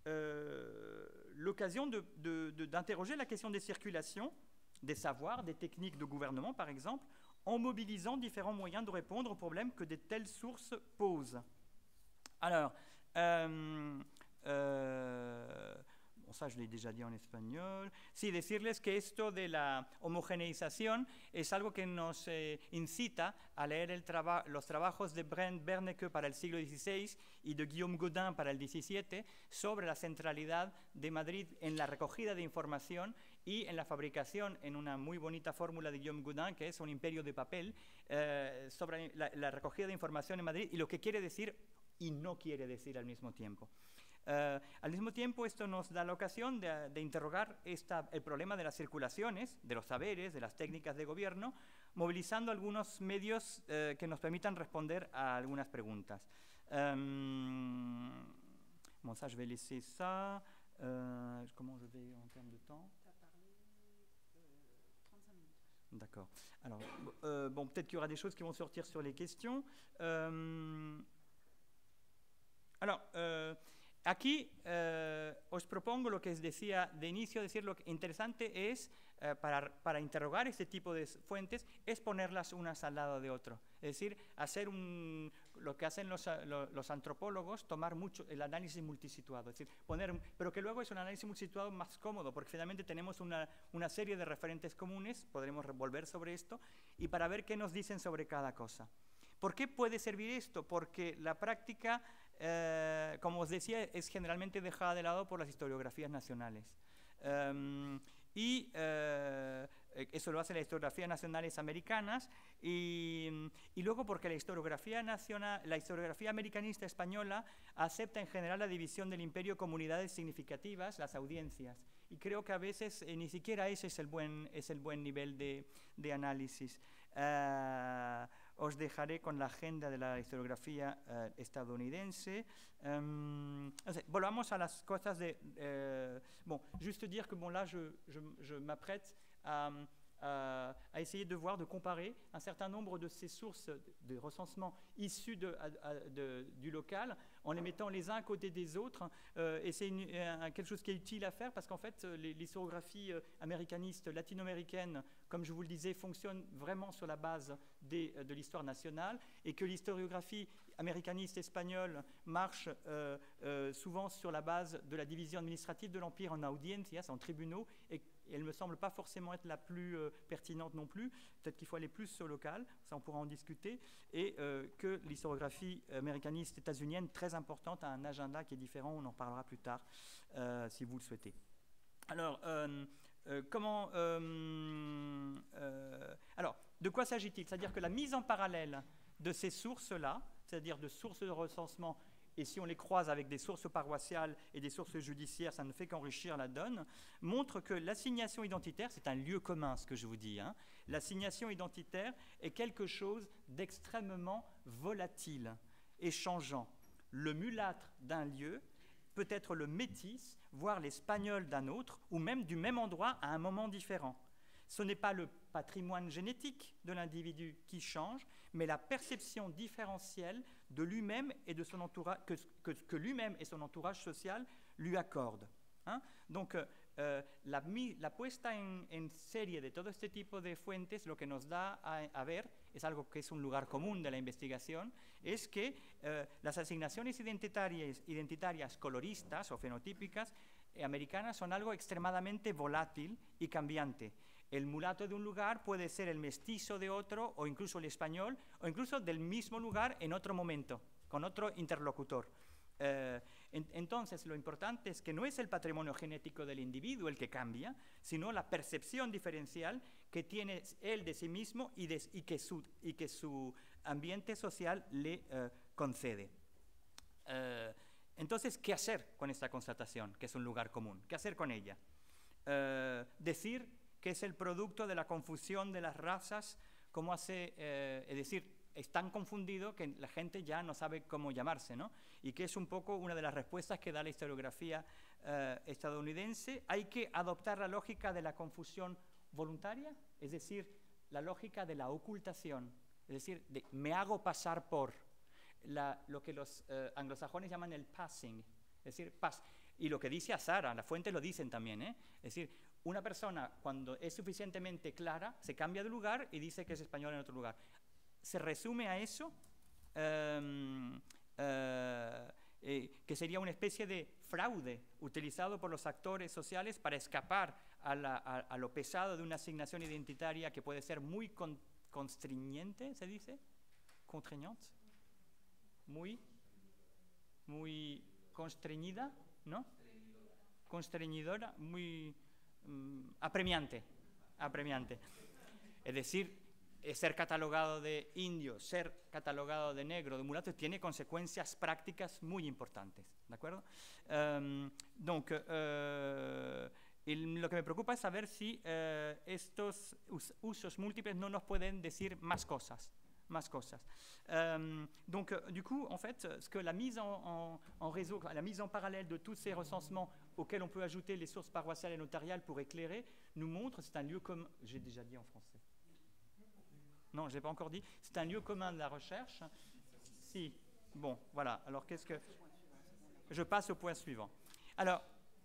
Euh, l'occasion de, de, de, d'interroger la question des circulations, des savoirs, des techniques de gouvernement, par exemple, en mobilisant différents moyens de répondre aux problèmes que de telles sources posent. Alors, euh, euh, bon, ça je l'ai déjà dit en espagnol. Sí, decirles que esto de la homogeneización es algo que nos eh, incita a leer el traba los trabajos de Brent Berneke para el siglo dieciséis y de Guillaume Gaudin para el diecisiete sobre la centralidad de Madrid en la recogida de información y en la fabricación, en una muy bonita fórmula de Guillaume Gaudin, que es un imperio de papel, eh, sobre la, la recogida de información en Madrid y lo que quiere decir y no quiere decir al mismo tiempo. Uh, al mismo tiempo, esto nos da la ocasión de, de interrogar esta, el problema de las circulaciones, de los saberes, de las técnicas de gobierno, movilizando algunos medios uh, que nos permitan responder a algunas preguntas. Um, bon, ça, je vais laisser ça. Uh, comment je vais en termes de temps? Tu as parlé euh, trente-cinq minutes. D'accord. Alors, euh, bon, peut-être qu'il y aura des choses qui vont sortir sur les questions. Um, alors, euh, Aquí eh, os propongo lo que os decía de inicio, decir lo que interesante es, eh, para, para interrogar este tipo de fuentes, es ponerlas unas al lado de otro. Es decir, hacer un, lo que hacen los, los, los antropólogos, tomar mucho el análisis multisituado. Es decir, poner, pero que luego es un análisis multisituado más cómodo, porque finalmente tenemos una, una serie de referentes comunes, podremos volver sobre esto, y para ver qué nos dicen sobre cada cosa. ¿Por qué puede servir esto? Porque la práctica, eh, como os decía, es generalmente dejada de lado por las historiografías nacionales. Um, y eh, eso lo hacen las historiografías nacionales americanas y, y luego porque la historiografía, nacional, la historiografía americanista española acepta en general la división del imperio comunidades significativas, las audiencias. Y creo que a veces eh, ni siquiera ese es el buen, es el buen nivel de, de análisis. Uh, os dejaré con la agenda de la historiografía uh, estadounidense. Um, volvamos a las cosas de... Euh, bon, juste dire que bon, là, je, je, je m'apprête à, à, à essayer de voir, de comparer un certain nombre de ces sources de recensement issues de, à, de, du local, en les mettant les uns à côté des autres. Euh, et c'est quelque chose qui est utile à faire parce qu'en fait, l'historiographie américaniste, latino-américaine, comme je vous le disais, fonctionne vraiment sur la base des, de l'histoire nationale et que l'historiographie américaniste espagnole marche euh, euh, souvent sur la base de la division administrative de l'Empire en audiencias, en tribunaux, et, et elle ne me semble pas forcément être la plus euh, pertinente non plus. Peut-être qu'il faut aller plus sur local, ça on pourra en discuter, et euh, que l'historiographie américaniste états-unienne, très importante, a un agenda qui est différent, on en parlera plus tard, euh, si vous le souhaitez. Alors, euh, euh, comment... Euh, euh, alors, de quoi s'agit-il? C'est-à-dire que la mise en parallèle de ces sources-là, c'est-à-dire de sources de recensement, et si on les croise avec des sources paroissiales et des sources judiciaires, ça ne fait qu'enrichir la donne, montre que l'assignation identitaire, c'est un lieu commun, ce que je vous dis, hein. L'assignation identitaire est quelque chose d'extrêmement volatile et changeant. Le mulâtre d'un lieu peut être le métis, voire l'espagnol d'un autre, ou même du même endroit à un moment différent. Ce n'est pas le patrimoine génétique de l'individu qui change, mais la perception différentielle de lui-même et de son entourage, que, que, que lui-même et son entourage social lui accordent. ¿Eh? Donc, eh, la, la puesta en, en serie de todo este tipo de fuentes lo que nos da a, a ver, es algo que es un lugar común de la investigación, es que eh, las asignaciones identitarias, identitarias coloristas o fenotípicas eh, americanas son algo extremadamente volátil y cambiante. El mulato de un lugar puede ser el mestizo de otro, o incluso el español, o incluso del mismo lugar en otro momento, con otro interlocutor. Eh, en, entonces, lo importante es que no es el patrimonio genético del individuo el que cambia, sino la percepción diferencial que tiene él de sí mismo y, de, y, que, su, y que su ambiente social le eh, concede. Eh, entonces, ¿qué hacer con esta constatación, que es un lugar común? ¿Qué hacer con ella? Eh, decir que es el producto de la confusión de las razas, como hace, eh, es decir, es tan confundido que la gente ya no sabe cómo llamarse, ¿no? Y que es un poco una de las respuestas que da la historiografía eh, estadounidense. Hay que adoptar la lógica de la confusión voluntaria, es decir, la lógica de la ocultación, es decir, de me hago pasar por, la, lo que los eh, anglosajones llaman el passing, es decir, pas. Y lo que dice Azara, las fuentes lo dicen también, ¿eh? Es decir, una persona cuando es suficientemente clara se cambia de lugar y dice que es español en otro lugar. Se resume a eso, um, uh, eh, que sería una especie de fraude utilizado por los actores sociales para escapar a, la, a, a lo pesado de una asignación identitaria que puede ser muy con, constriñente, ¿se dice? Contraignante. Muy, muy constreñida, ¿no? Constreñidora, muy um, apremiante, apremiante. Es decir, ser catalogado de indio, ser catalogado de negro, de mulato, tiene consecuencias prácticas muy importantes, ¿de acuerdo? Um, donc, uh, el, lo que me preocupa es saber si uh, estos us usos múltiples no nos pueden decir más cosas. Más cosas. Euh, donc, euh, du coup, en fait, ce que la mise en, en, en réseau, la mise en parallèle de tous ces recensements auxquels on peut ajouter les sources paroissiales et notariales pour éclairer, nous montre, c'est un lieu commun, j'ai déjà dit en français. Non, je n'ai pas encore dit, c'est un lieu commun de la recherche. Si, bon, voilà, alors qu'est-ce que... Je passe au point suivant. Alors,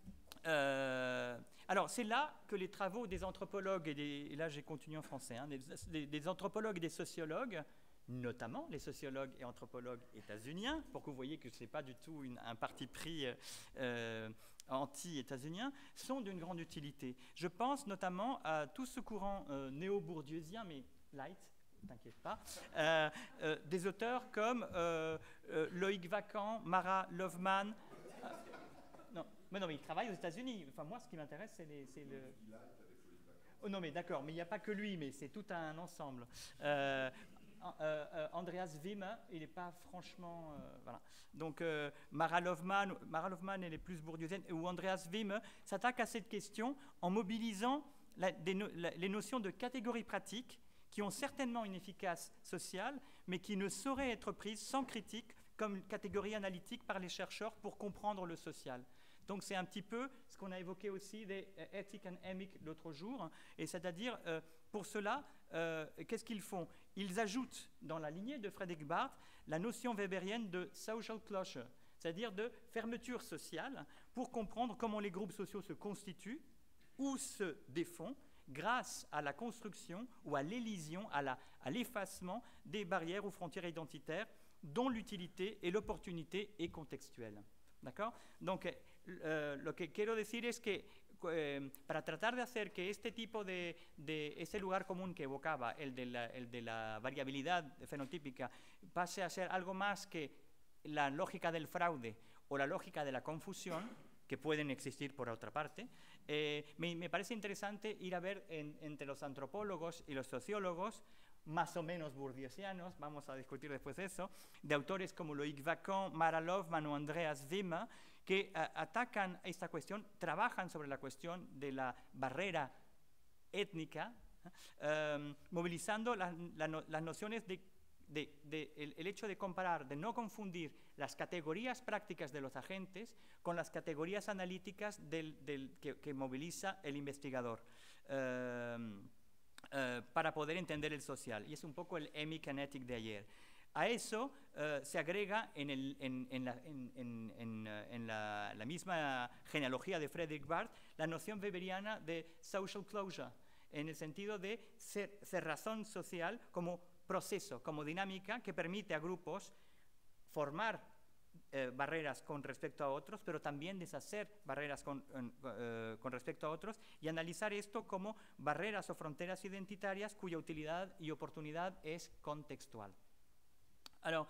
euh, alors c'est là que les travaux des anthropologues, et, des, et là j'ai continué en français, hein, des, des, des anthropologues et des sociologues, notamment les sociologues et anthropologues états-uniens, pour que vous voyez que ce n'est pas du tout une, un parti pris euh, anti-états-unien, sont d'une grande utilité. Je pense notamment à tout ce courant euh, néo-bourdieusien, mais light, t'inquiète pas, euh, euh, des auteurs comme euh, euh, Loïc Vacan, Mara Loveman. Euh, non, mais non, mais ils travaillent aux États-Unis. Enfin, moi, ce qui m'intéresse, c'est le. Oh non, mais d'accord, mais il n'y a pas que lui, mais c'est tout un ensemble. Euh, euh, euh, Andreas Wim, il n'est pas franchement. Euh, voilà. Donc, euh, Mara Loveman, Mara Loveman, elle est plus bourdieusienne, ou Andreas Wim s'attaque à cette question en mobilisant la, des no, la, les notions de catégories pratiques qui ont certainement une efficace sociale, mais qui ne sauraient être prises sans critique comme catégorie analytique par les chercheurs pour comprendre le social. Donc c'est un petit peu ce qu'on a évoqué aussi des Ethic and Emic l'autre jour, et c'est-à-dire, euh, pour cela, euh, qu'est-ce qu'ils font? Ils ajoutent dans la lignée de Frédéric Barth la notion weberienne de social closure, c'est-à-dire de fermeture sociale, pour comprendre comment les groupes sociaux se constituent ou se défont, grâce à la construction ou à l'élision, à l'effacement des barrières ou frontières identitaires dont l'utilité et l'opportunité est contextuelle. ¿D'accord? Donc, eh, lo que quiero decir es que eh, para tratar de hacer que este tipo de, de ese lugar común que evocaba, el de, la, el de la variabilidad fenotípica, pase a ser algo más que la lógica del fraude o la lógica de la confusión, que pueden existir por otra parte, Eh, me, me parece interesante ir a ver en, entre los antropólogos y los sociólogos, más o menos bourdieusianos, vamos a discutir después de eso, de autores como Loïc Wacquant, Mara Lohmann o Andreas Wimmer, que a, atacan esta cuestión, trabajan sobre la cuestión de la barrera étnica, eh, movilizando la, la no, las nociones de, de, de el, el hecho de comparar, de no confundir las categorías prácticas de los agentes con las categorías analíticas del, del, que, que moviliza el investigador. Eh, Uh, para poder entender el social, y es un poco el hemikinetic de ayer. A eso uh, se agrega en, el, en, en, la, en, en, en, uh, en la, la misma genealogía de Frederick Barth la noción weberiana de social closure, en el sentido de cer cerrazón social como proceso, como dinámica que permite a grupos formar Eh, barreras con respecto a otros, pero también deshacer barreras con, eh, con respecto a otros, y analizar esto como barreras o fronteras identitarias cuya utilidad y oportunidad es contextual. Alors,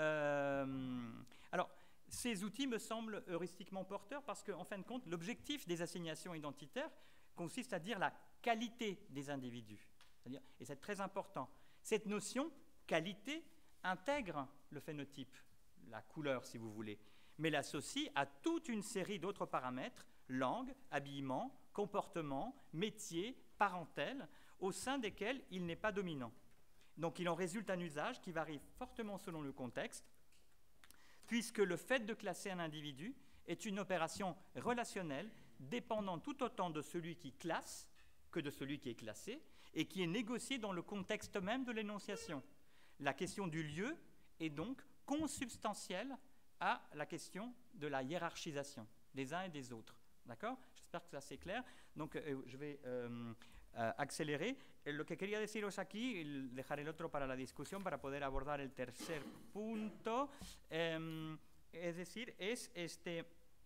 euh, alors ces outils me semblent heuristiquement porteurs parce qu'en fin de compte, l'objectif des assignations identitaires consiste à dire la qualité des individus. C'est-à-dire, et c'est très important, cette notion qualité intègre le phénotype, la couleur si vous voulez, mais l'associe à toute une série d'autres paramètres, langue, habillement, comportement, métier, parentèle, au sein desquels il n'est pas dominant. Donc il en résulte un usage qui varie fortement selon le contexte, puisque le fait de classer un individu est une opération relationnelle dépendant tout autant de celui qui classe que de celui qui est classé, et qui est négociée dans le contexte même de l'énonciation. La question du lieu est donc consubstantielle à la question de la hiérarchisation des uns et des autres. D'accord? J'espère que ça c'est clair. Donc euh, je vais euh, euh, accélérer. Lo que quería deciros aquí, dejaré el otro para la discusión para poder abordar el tercer punto, eh, es decir, es este,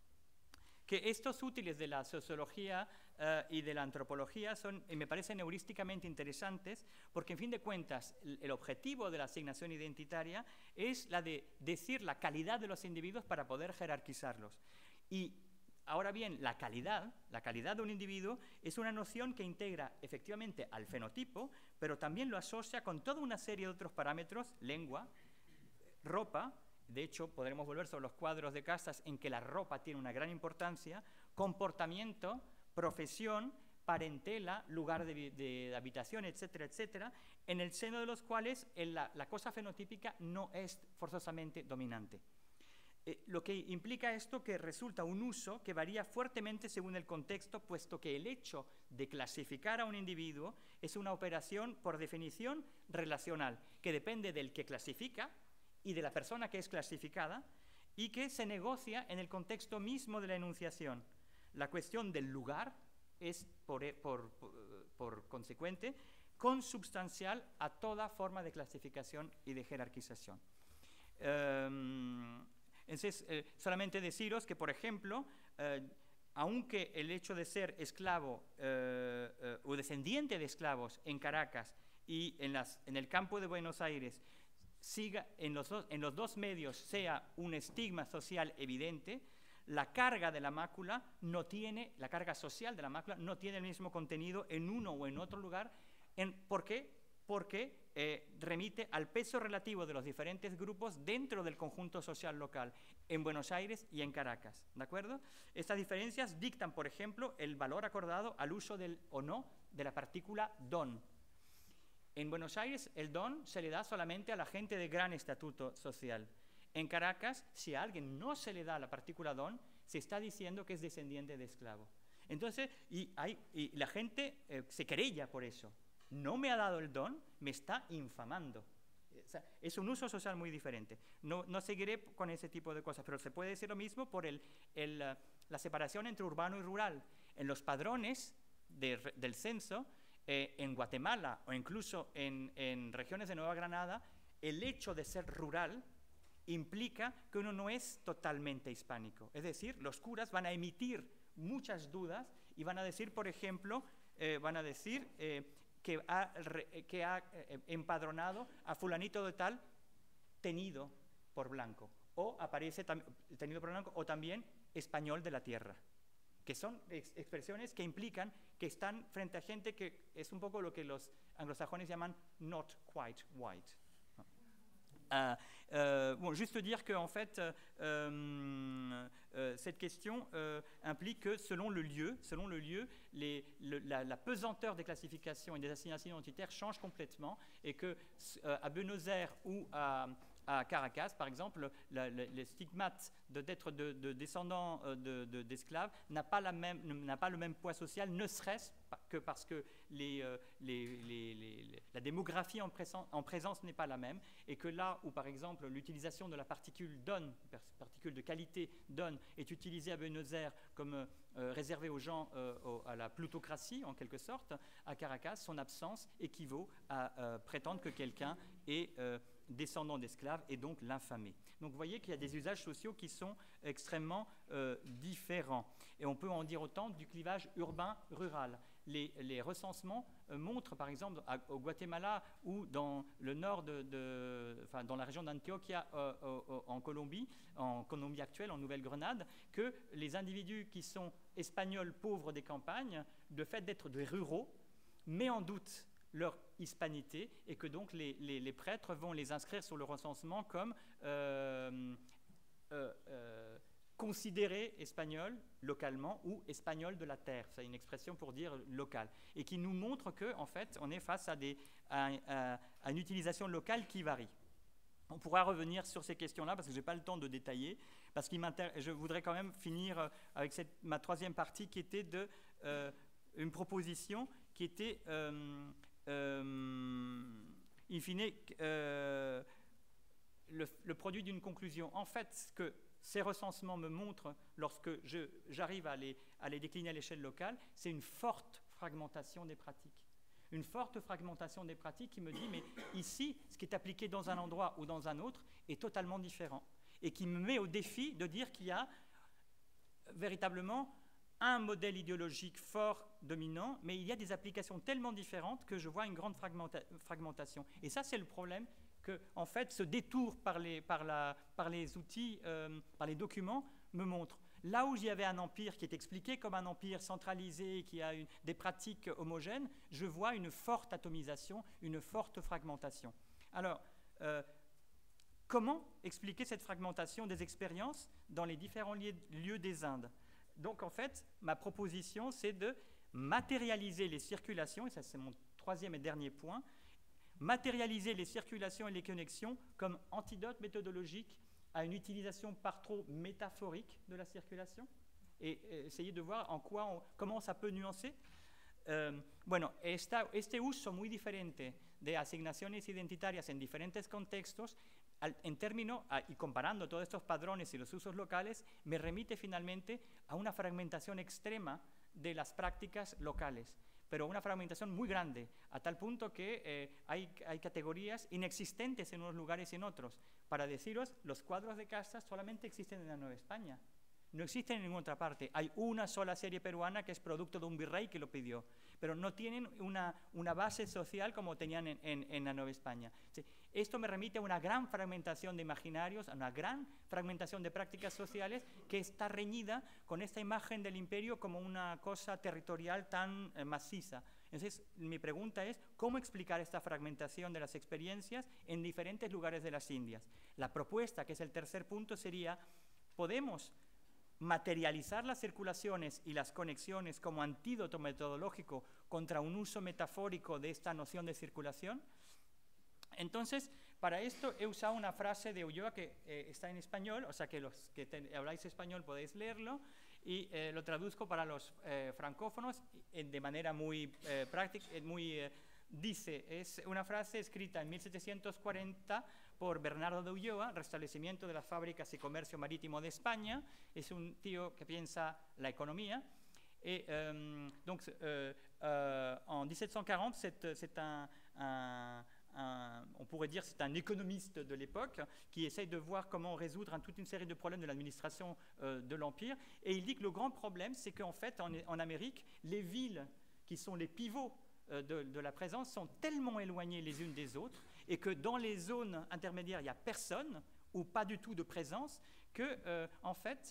que estos útiles de la sociología uh, y de la antropología son, y me parecen heurísticamente interesantes, porque en fin de cuentas el, el objetivo de la asignación identitaria es la de decir la calidad de los individuos para poder jerarquizarlos. Y ahora bien, la calidad, la calidad de un individuo es una noción que integra efectivamente al fenotipo, pero también lo asocia con toda una serie de otros parámetros, lengua, ropa. De hecho, podremos volver sobre los cuadros de Casas en que la ropa tiene una gran importancia, comportamiento, profesión, parentela, lugar de, de habitación, etcétera, etcétera, en el seno de los cuales el, la, la cosa fenotípica no es forzosamente dominante. Eh, lo que implica esto que resulta un uso que varía fuertemente según el contexto, puesto que el hecho de clasificar a un individuo es una operación, por definición, relacional, que depende del que clasifica y de la persona que es clasificada, y que se negocia en el contexto mismo de la enunciación. La cuestión del lugar es, por, por, por, por consecuente, consubstancial a toda forma de clasificación y de jerarquización. Um, entonces, eh, solamente deciros que, por ejemplo, eh, aunque el hecho de ser esclavo eh, eh, o descendiente de esclavos en Caracas y en, las, en el campo de Buenos Aires siga en los, dos, en los dos medios sea un estigma social evidente, la carga de la mácula no tiene, la carga social de la mácula no tiene el mismo contenido en uno o en otro lugar. En, ¿Por qué? Porque eh, remite al peso relativo de los diferentes grupos dentro del conjunto social local, en Buenos Aires y en Caracas, ¿de acuerdo? Estas diferencias dictan, por ejemplo, el valor acordado al uso del o no de la partícula don. En Buenos Aires el don se le da solamente a la gente de gran estatuto social. En Caracas, si a alguien no se le da la partícula don, se está diciendo que es descendiente de esclavo. Entonces, y, hay, y la gente eh, se querella por eso. No me ha dado el don, me está infamando. O sea, es un uso social muy diferente. No, no seguiré con ese tipo de cosas, pero se puede decir lo mismo por el, el, la separación entre urbano y rural. En los padrones de, del censo, Eh, en Guatemala o incluso en, en regiones de Nueva Granada, el hecho de ser rural implica que uno no es totalmente hispánico. Es decir, los curas van a emitir muchas dudas y van a decir, por ejemplo, eh, van a decir eh, que ha, re, que ha eh, empadronado a fulanito de tal tenido por blanco, o aparece tenido por blanco, o también español de la tierra. que son ex expresiones que implican que están frente a gente que es un poco lo que los anglosajones llaman not quite white. Euh, euh, bon, juste dire que en fait, euh, euh, cette question euh, implique que selon le lieu, selon le lieu, les, le, la, la pesanteur des classifications et des assignations identitaires change complètement, et que euh, à Buenos Aires ou à À Caracas, par exemple, le, le, le stigmate d'être de, de, de descendant de, de, d'esclaves n'a pas, la même, n'a pas le même poids social, ne serait-ce que parce que les, les, les, les, la démographie en, présence, en présence n'est pas la même, et que là où, par exemple, l'utilisation de la particule donne, particule de qualité donne, est utilisée à Buenos Aires comme euh, réservée aux gens, euh, au, à la plutocratie, en quelque sorte, à Caracas, son absence équivaut à euh, prétendre que quelqu'un est euh, descendant d'esclaves et donc l'infamé. Donc vous voyez qu'il y a des usages sociaux qui sont extrêmement euh, différents. Et on peut en dire autant du clivage urbain-rural. Les, les recensements euh, montrent, par exemple, à, au Guatemala ou dans le nord, de, de, enfin, dans la région d'Antioquia euh, euh, en Colombie, en Colombie actuelle, en Nouvelle-Grenade, que les individus qui sont espagnols pauvres des campagnes, le fait d'être des ruraux, met en doute leur hispanité, et que donc les, les, les prêtres vont les inscrire sur le recensement comme euh, euh, euh, considérés espagnols localement ou espagnols de la terre. C'est une expression pour dire local, et qui nous montre qu'en en fait, on est face à, des, à, à, à une utilisation locale qui varie. On pourra revenir sur ces questions-là parce que je n'ai pas le temps de détailler, parce que je voudrais quand même finir avec cette, ma troisième partie qui était de, euh, une proposition qui était euh, Euh, in fine, euh, le, le produit d'une conclusion. En fait, ce que ces recensements me montrent lorsque j'arrive à les, à les décliner à l'échelle locale, c'est une forte fragmentation des pratiques. Une forte fragmentation des pratiques qui me dit, mais ici, ce qui est appliqué dans un endroit ou dans un autre est totalement différent, et qui me met au défi de dire qu'il y a véritablement un modèle idéologique fort, dominant, mais il y a des applications tellement différentes que je vois une grande fragmenta fragmentation. Et ça, c'est le problème, que, en fait, ce détour par les, par la, par les outils, euh, par les documents, me montre. Là où il y avait un empire qui est expliqué comme un empire centralisé, qui a une, des pratiques homogènes, je vois une forte atomisation, une forte fragmentation. Alors, euh, comment expliquer cette fragmentation des expériences dans les différents lieux, lieux des Indes? Donc, en fait, ma proposition, c'est de matérialiser les circulations, et ça, c'est mon troisième et dernier point, matérialiser les circulations et les connexions comme antidote méthodologique à une utilisation par trop métaphorique de la circulation, et essayer de voir en quoi on, comment ça peut nuancer. Eh, bueno, esta, este uso muy diferente de asignaciones identitarias en diferentes contextos, al, en términos, a, y comparando todos estos padrones y los usos locales, me remite finalmente a una fragmentación extrema de las prácticas locales, pero una fragmentación muy grande, a tal punto que eh, hay, hay categorías inexistentes en unos lugares y en otros. Para deciros, los cuadros de castas solamente existen en la Nueva España. No existen en ninguna otra parte. Hay una sola serie peruana que es producto de un virrey que lo pidió, pero no tienen una, una base social como tenían en, en, en la Nueva España. Sí, esto me remite a una gran fragmentación de imaginarios, a una gran fragmentación de prácticas sociales que está reñida con esta imagen del imperio como una cosa territorial tan eh, maciza. Entonces, mi pregunta es, ¿cómo explicar esta fragmentación de las experiencias en diferentes lugares de las Indias? La propuesta, que es el tercer punto, sería, ¿podemos materializar las circulaciones y las conexiones como antídoto metodológico contra un uso metafórico de esta noción de circulación? Entonces, para esto he usado una frase de Ulloa que eh, está en español, o sea que los que te, habláis español podéis leerlo, y eh, lo traduzco para los eh, francófonos eh, de manera muy eh, práctica, eh, muy... Eh, dice, es una frase escrita en mil setecientos cuarenta por Bernardo de Ulloa, Restablecimiento de las fábricas y comercio marítimo de España. Es un tío que piensa la economía. Et euh, donc, euh, euh, en dix-sept cent quarante, c'est un, un, un, on pourrait dire, c'est un économiste de l'époque qui essaye de voir comment résoudre un, toute une série de problèmes de l'administration euh, de l'Empire. Et il dit que le grand problème, c'est qu'en fait, en, en Amérique, les villes qui sont les pivots De, de la présence sont tellement éloignées les unes des autres, et que dans les zones intermédiaires, il n'y a personne ou pas du tout de présence, que, euh, en fait,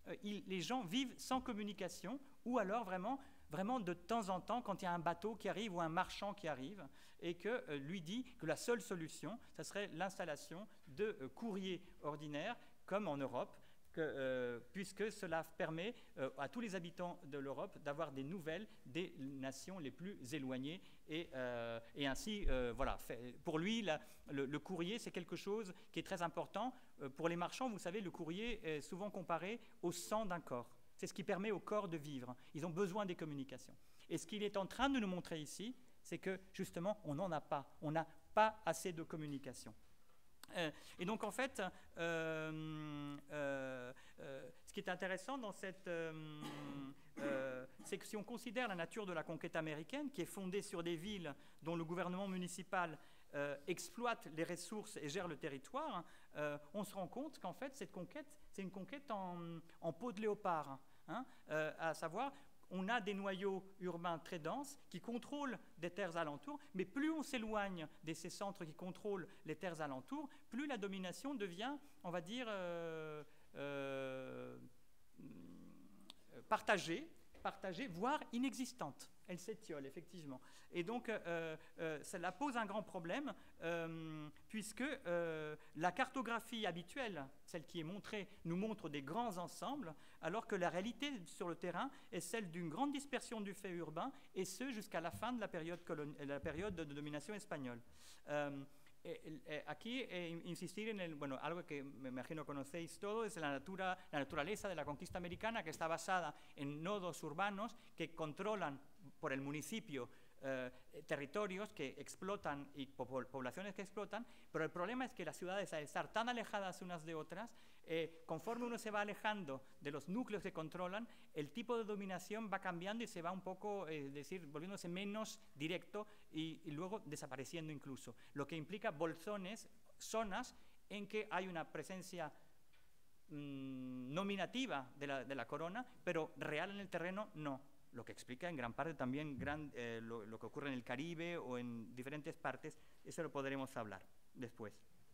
euh, il, les gens vivent sans communication, ou alors vraiment, vraiment de temps en temps, quand il y a un bateau qui arrive ou un marchand qui arrive, et que euh, lui dit que la seule solution, ça serait l'installation de euh, courriers ordinaires, comme en Europe, que, euh, puisque cela permet euh, à tous les habitants de l'Europe d'avoir des nouvelles des nations les plus éloignées, et, euh, et ainsi, euh, voilà, fait, pour lui, la, le, le courrier, c'est quelque chose qui est très important. Euh, pour les marchands, vous savez, le courrier est souvent comparé au sang d'un corps. C'est ce qui permet au corps de vivre. Ils ont besoin des communications. Et ce qu'il est en train de nous montrer ici, c'est que, justement, on n'en a pas. On n'a pas assez de communication. Euh, et donc, en fait, euh, euh, euh, ce qui est intéressant dans cette... Euh, euh, c'est que si on considère la nature de la conquête américaine, qui est fondée sur des villes dont le gouvernement municipal euh, exploite les ressources et gère le territoire, euh, on se rend compte qu'en fait, cette conquête, c'est une conquête en, en peau de léopard, hein, euh, à savoir... On a des noyaux urbains très denses qui contrôlent des terres alentours, mais plus on s'éloigne de ces centres qui contrôlent les terres alentours, plus la domination devient, on va dire, euh, euh, partagée, partagée, voire inexistante. Elle s'étiole, effectivement. Et donc, euh, euh, cela pose un grand problème, euh, puisque euh, la cartographie habituelle, celle qui est montrée, nous montre des grands ensembles, alors que la réalité sur le terrain est celle d'une grande dispersion du fait urbain, et ce, jusqu'à la fin de la période, la période de domination espagnole. Euh, Eh, eh, aquí eh, insistir en el, bueno, algo que me imagino conocéis todos, es la, natura, la naturaleza de la conquista americana, que está basada en nodos urbanos que controlan por el municipio eh, territorios que explotan y poblaciones que explotan, pero el problema es que las ciudades, al estar tan alejadas unas de otras, eh, conforme uno se va alejando de los núcleos que controlan, el tipo de dominación va cambiando y se va un poco, es eh, decir, volviéndose menos directo y, y luego desapareciendo incluso, lo que implica bolsones, zonas en que hay una presencia mmm, nominativa de la, de la corona, pero real en el terreno no. Lo que explica en gran parte también gran, eh, lo, lo que ocurre en el Caribe o en diferentes partes, eso lo podremos hablar después.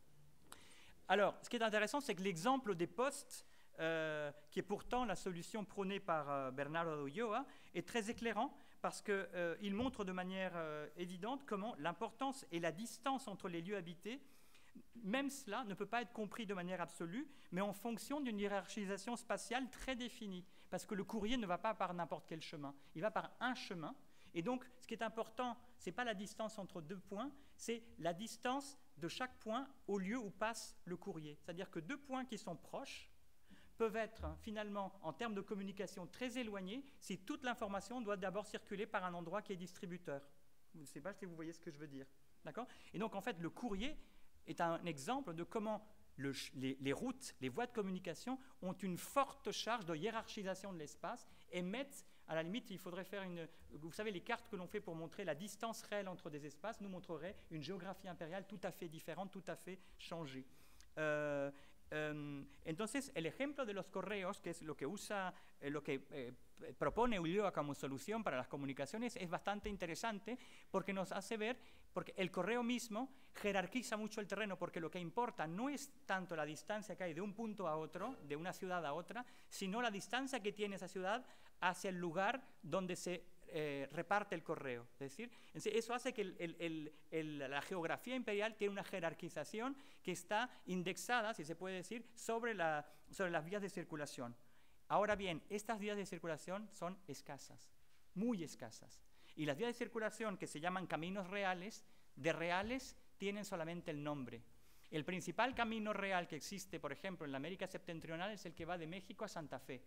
Alors, ce qui est intéressant, c'est que l'exemple des postes, euh, qui est pourtant la solution prônée par euh, Bernardo de Ulloa, est très éclairant parce qu'il euh, montre de manière euh, évidente comment l'importance et la distance entre les lieux habités, même cela ne peut pas être compris de manière absolue, mais en fonction d'une hiérarchisation spatiale très définie. Parce que le courrier ne va pas par n'importe quel chemin, il va par un chemin. Et donc, ce qui est important, ce n'est pas la distance entre deux points, c'est la distance de chaque point au lieu où passe le courrier. C'est-à-dire que deux points qui sont proches peuvent être finalement, en termes de communication, très éloignés si toute l'information doit d'abord circuler par un endroit qui est distributeur. Je ne sais pas si vous voyez ce que je veux dire. D'accord ? Et donc, en fait, le courrier est un exemple de comment le, les, les routes, les voies de communication ont une forte charge de hiérarchisation de l'espace et mettent, à la limite, il faudrait faire une... Vous savez, les cartes que l'on fait pour montrer la distance réelle entre des espaces nous montreraient une géographie impériale tout à fait différente, tout à fait changée. Euh, Um, entonces, el ejemplo de los correos, que es lo que usa, eh, lo que eh, propone Ulloa como solución para las comunicaciones, es bastante interesante porque nos hace ver, porque el correo mismo jerarquiza mucho el terreno, porque lo que importa no es tanto la distancia que hay de un punto a otro, de una ciudad a otra, sino la distancia que tiene esa ciudad hacia el lugar donde se Eh, reparte el correo. Es decir, eso hace que el, el, el, el, la geografía imperial tiene una jerarquización que está indexada, si se puede decir, sobre, la, sobre las vías de circulación. Ahora bien, estas vías de circulación son escasas, muy escasas. Y las vías de circulación que se llaman caminos reales, de reales tienen solamente el nombre. El principal camino real que existe, por ejemplo, en la América septentrional es el que va de México a Santa Fe.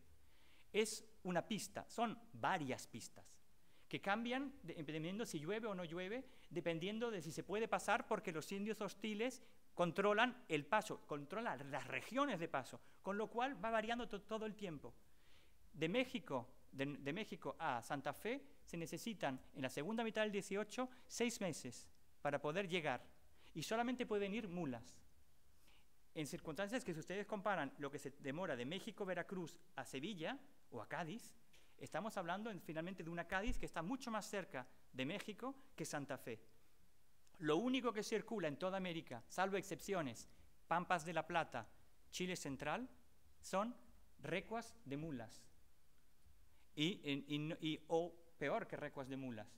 Es una pista, son varias pistas que cambian de, dependiendo si llueve o no llueve, dependiendo de si se puede pasar, porque los indios hostiles controlan el paso, controlan las regiones de paso, con lo cual va variando to, todo el tiempo. De México, de, de México a Santa Fe se necesitan, en la segunda mitad del dieciocho, seis meses para poder llegar, y solamente pueden ir mulas. En circunstancias que si ustedes comparan lo que se demora de México, Veracruz a Sevilla o a Cádiz, estamos hablando en, finalmente de una Cádiz que está mucho más cerca de México que Santa Fe. Lo único que circula en toda América, salvo excepciones, Pampas de la Plata, Chile Central, son recuas de mulas. Y, y, y, y, o peor que recuas de mulas,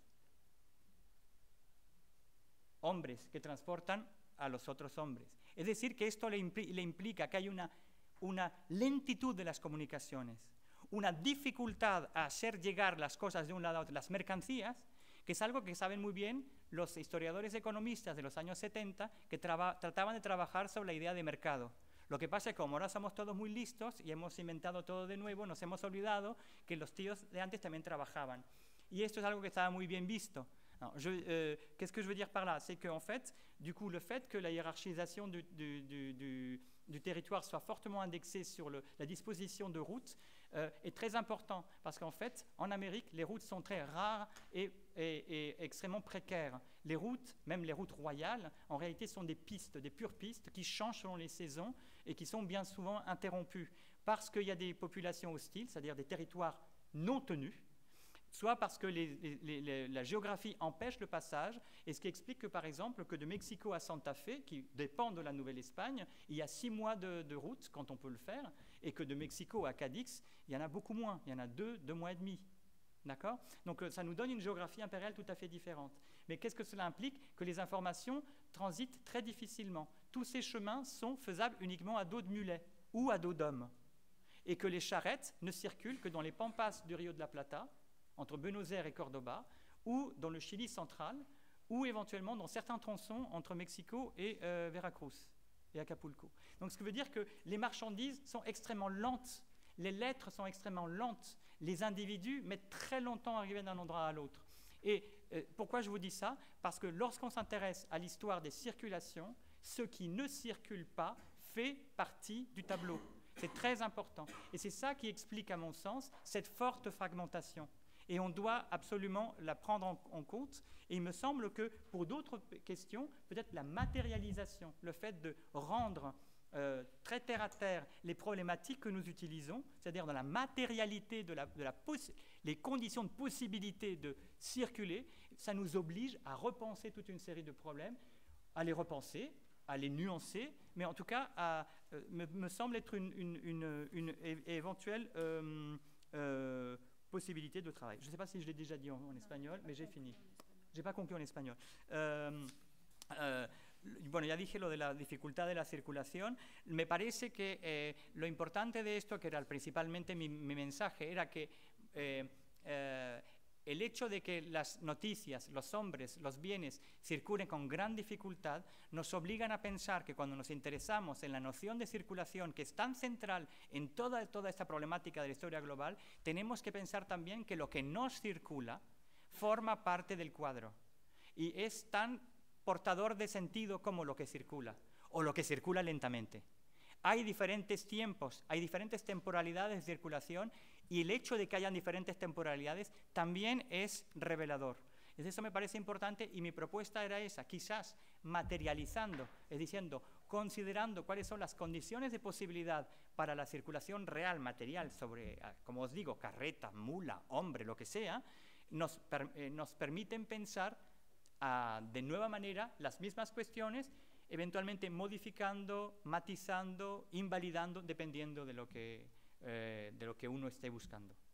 hombres que transportan a los otros hombres. Es decir, que esto le, impl le implica que hay una, una lentitud de las comunicaciones, una dificultad a hacer llegar las cosas de un lado a otro, las mercancías, que es algo que saben muy bien los historiadores economistas de los años setenta, que trataban de trabajar sobre la idea de mercado. Lo que pasa es que como ahora somos todos muy listos y hemos inventado todo de nuevo, nos hemos olvidado que los tíos de antes también trabajaban. Y esto es algo que estaba muy bien visto. Euh, Qu'est-ce que je veux dire par là? C'est qu'en fait, du coup, le fait que la hiérarchisation du, du, du, du, du territoire soit fortement indexée sur le, la disposition de routes euh, est très important. Parce qu'en fait, en Amérique, les routes sont très rares et, et, et extrêmement précaires. Les routes, même les routes royales, en réalité sont des pistes, des pures pistes qui changent selon les saisons et qui sont bien souvent interrompues. Parce qu'il y a des populations hostiles, c'est-à-dire des territoires non tenus, soit parce que les, les, les, la géographie empêche le passage, et ce qui explique que, par exemple, que de Mexico à Santa Fe, qui dépend de la Nouvelle-Espagne, il y a six mois de, de route, quand on peut le faire, et que de Mexico à Cadix, il y en a beaucoup moins, il y en a deux, deux mois et demi. D'accord? Donc ça nous donne une géographie impériale tout à fait différente. Mais qu'est-ce que cela implique? Que les informations transitent très difficilement. Tous ces chemins sont faisables uniquement à dos de mulet ou à dos d'homme. Et que les charrettes ne circulent que dans les pampas du Rio de la Plata, entre Buenos Aires et Cordoba, ou dans le Chili central, ou éventuellement dans certains tronçons entre Mexico et euh, Veracruz et Acapulco. Donc ce qui veut dire que les marchandises sont extrêmement lentes, les lettres sont extrêmement lentes, les individus mettent très longtemps à arriver d'un endroit à l'autre. Et euh, pourquoi je vous dis ça? Parce que lorsqu'on s'intéresse à l'histoire des circulations, ce qui ne circule pas fait partie du tableau. C'est très important. Et c'est ça qui explique, à mon sens, cette forte fragmentation. Et on doit absolument la prendre en, en compte. Et il me semble que pour d'autres questions, peut-être la matérialisation, le fait de rendre euh, très terre à terre les problématiques que nous utilisons, c'est-à-dire dans la matérialité de la, de la les conditions de possibilité de circuler, ça nous oblige à repenser toute une série de problèmes, à les repenser, à les nuancer, mais en tout cas, à, euh, me, me semble être une, une, une, une éventuelle euh, euh, possibilité de travail. Je ne sais pas si je l'ai déjà dit en, en espagnol, mais j'ai fini. Je n'ai pas conclu en espagnol. Euh, euh, bueno, ya dije lo de la dificultad de la circulación. Me parece que eh, lo importante de esto, que era principalmente mi, mi mensaje, era que eh, eh, el hecho de que las noticias, los hombres, los bienes circulen con gran dificultad nos obligan a pensar que cuando nos interesamos en la noción de circulación, que es tan central en toda, toda esta problemática de la historia global, tenemos que pensar también que lo que nos circula forma parte del cuadro y es tan portador de sentido como lo que circula o lo que circula lentamente. Hay diferentes tiempos, hay diferentes temporalidades de circulación y el hecho de que hayan diferentes temporalidades también es revelador. Eso me parece importante y mi propuesta era esa, quizás materializando, es diciendo, considerando cuáles son las condiciones de posibilidad para la circulación real, material, sobre, como os digo, carreta, mula, hombre, lo que sea, nos, per, eh, nos permiten pensar uh, de nueva manera las mismas cuestiones, eventualmente modificando, matizando, invalidando, dependiendo de lo que, eh, de lo que uno esté buscando.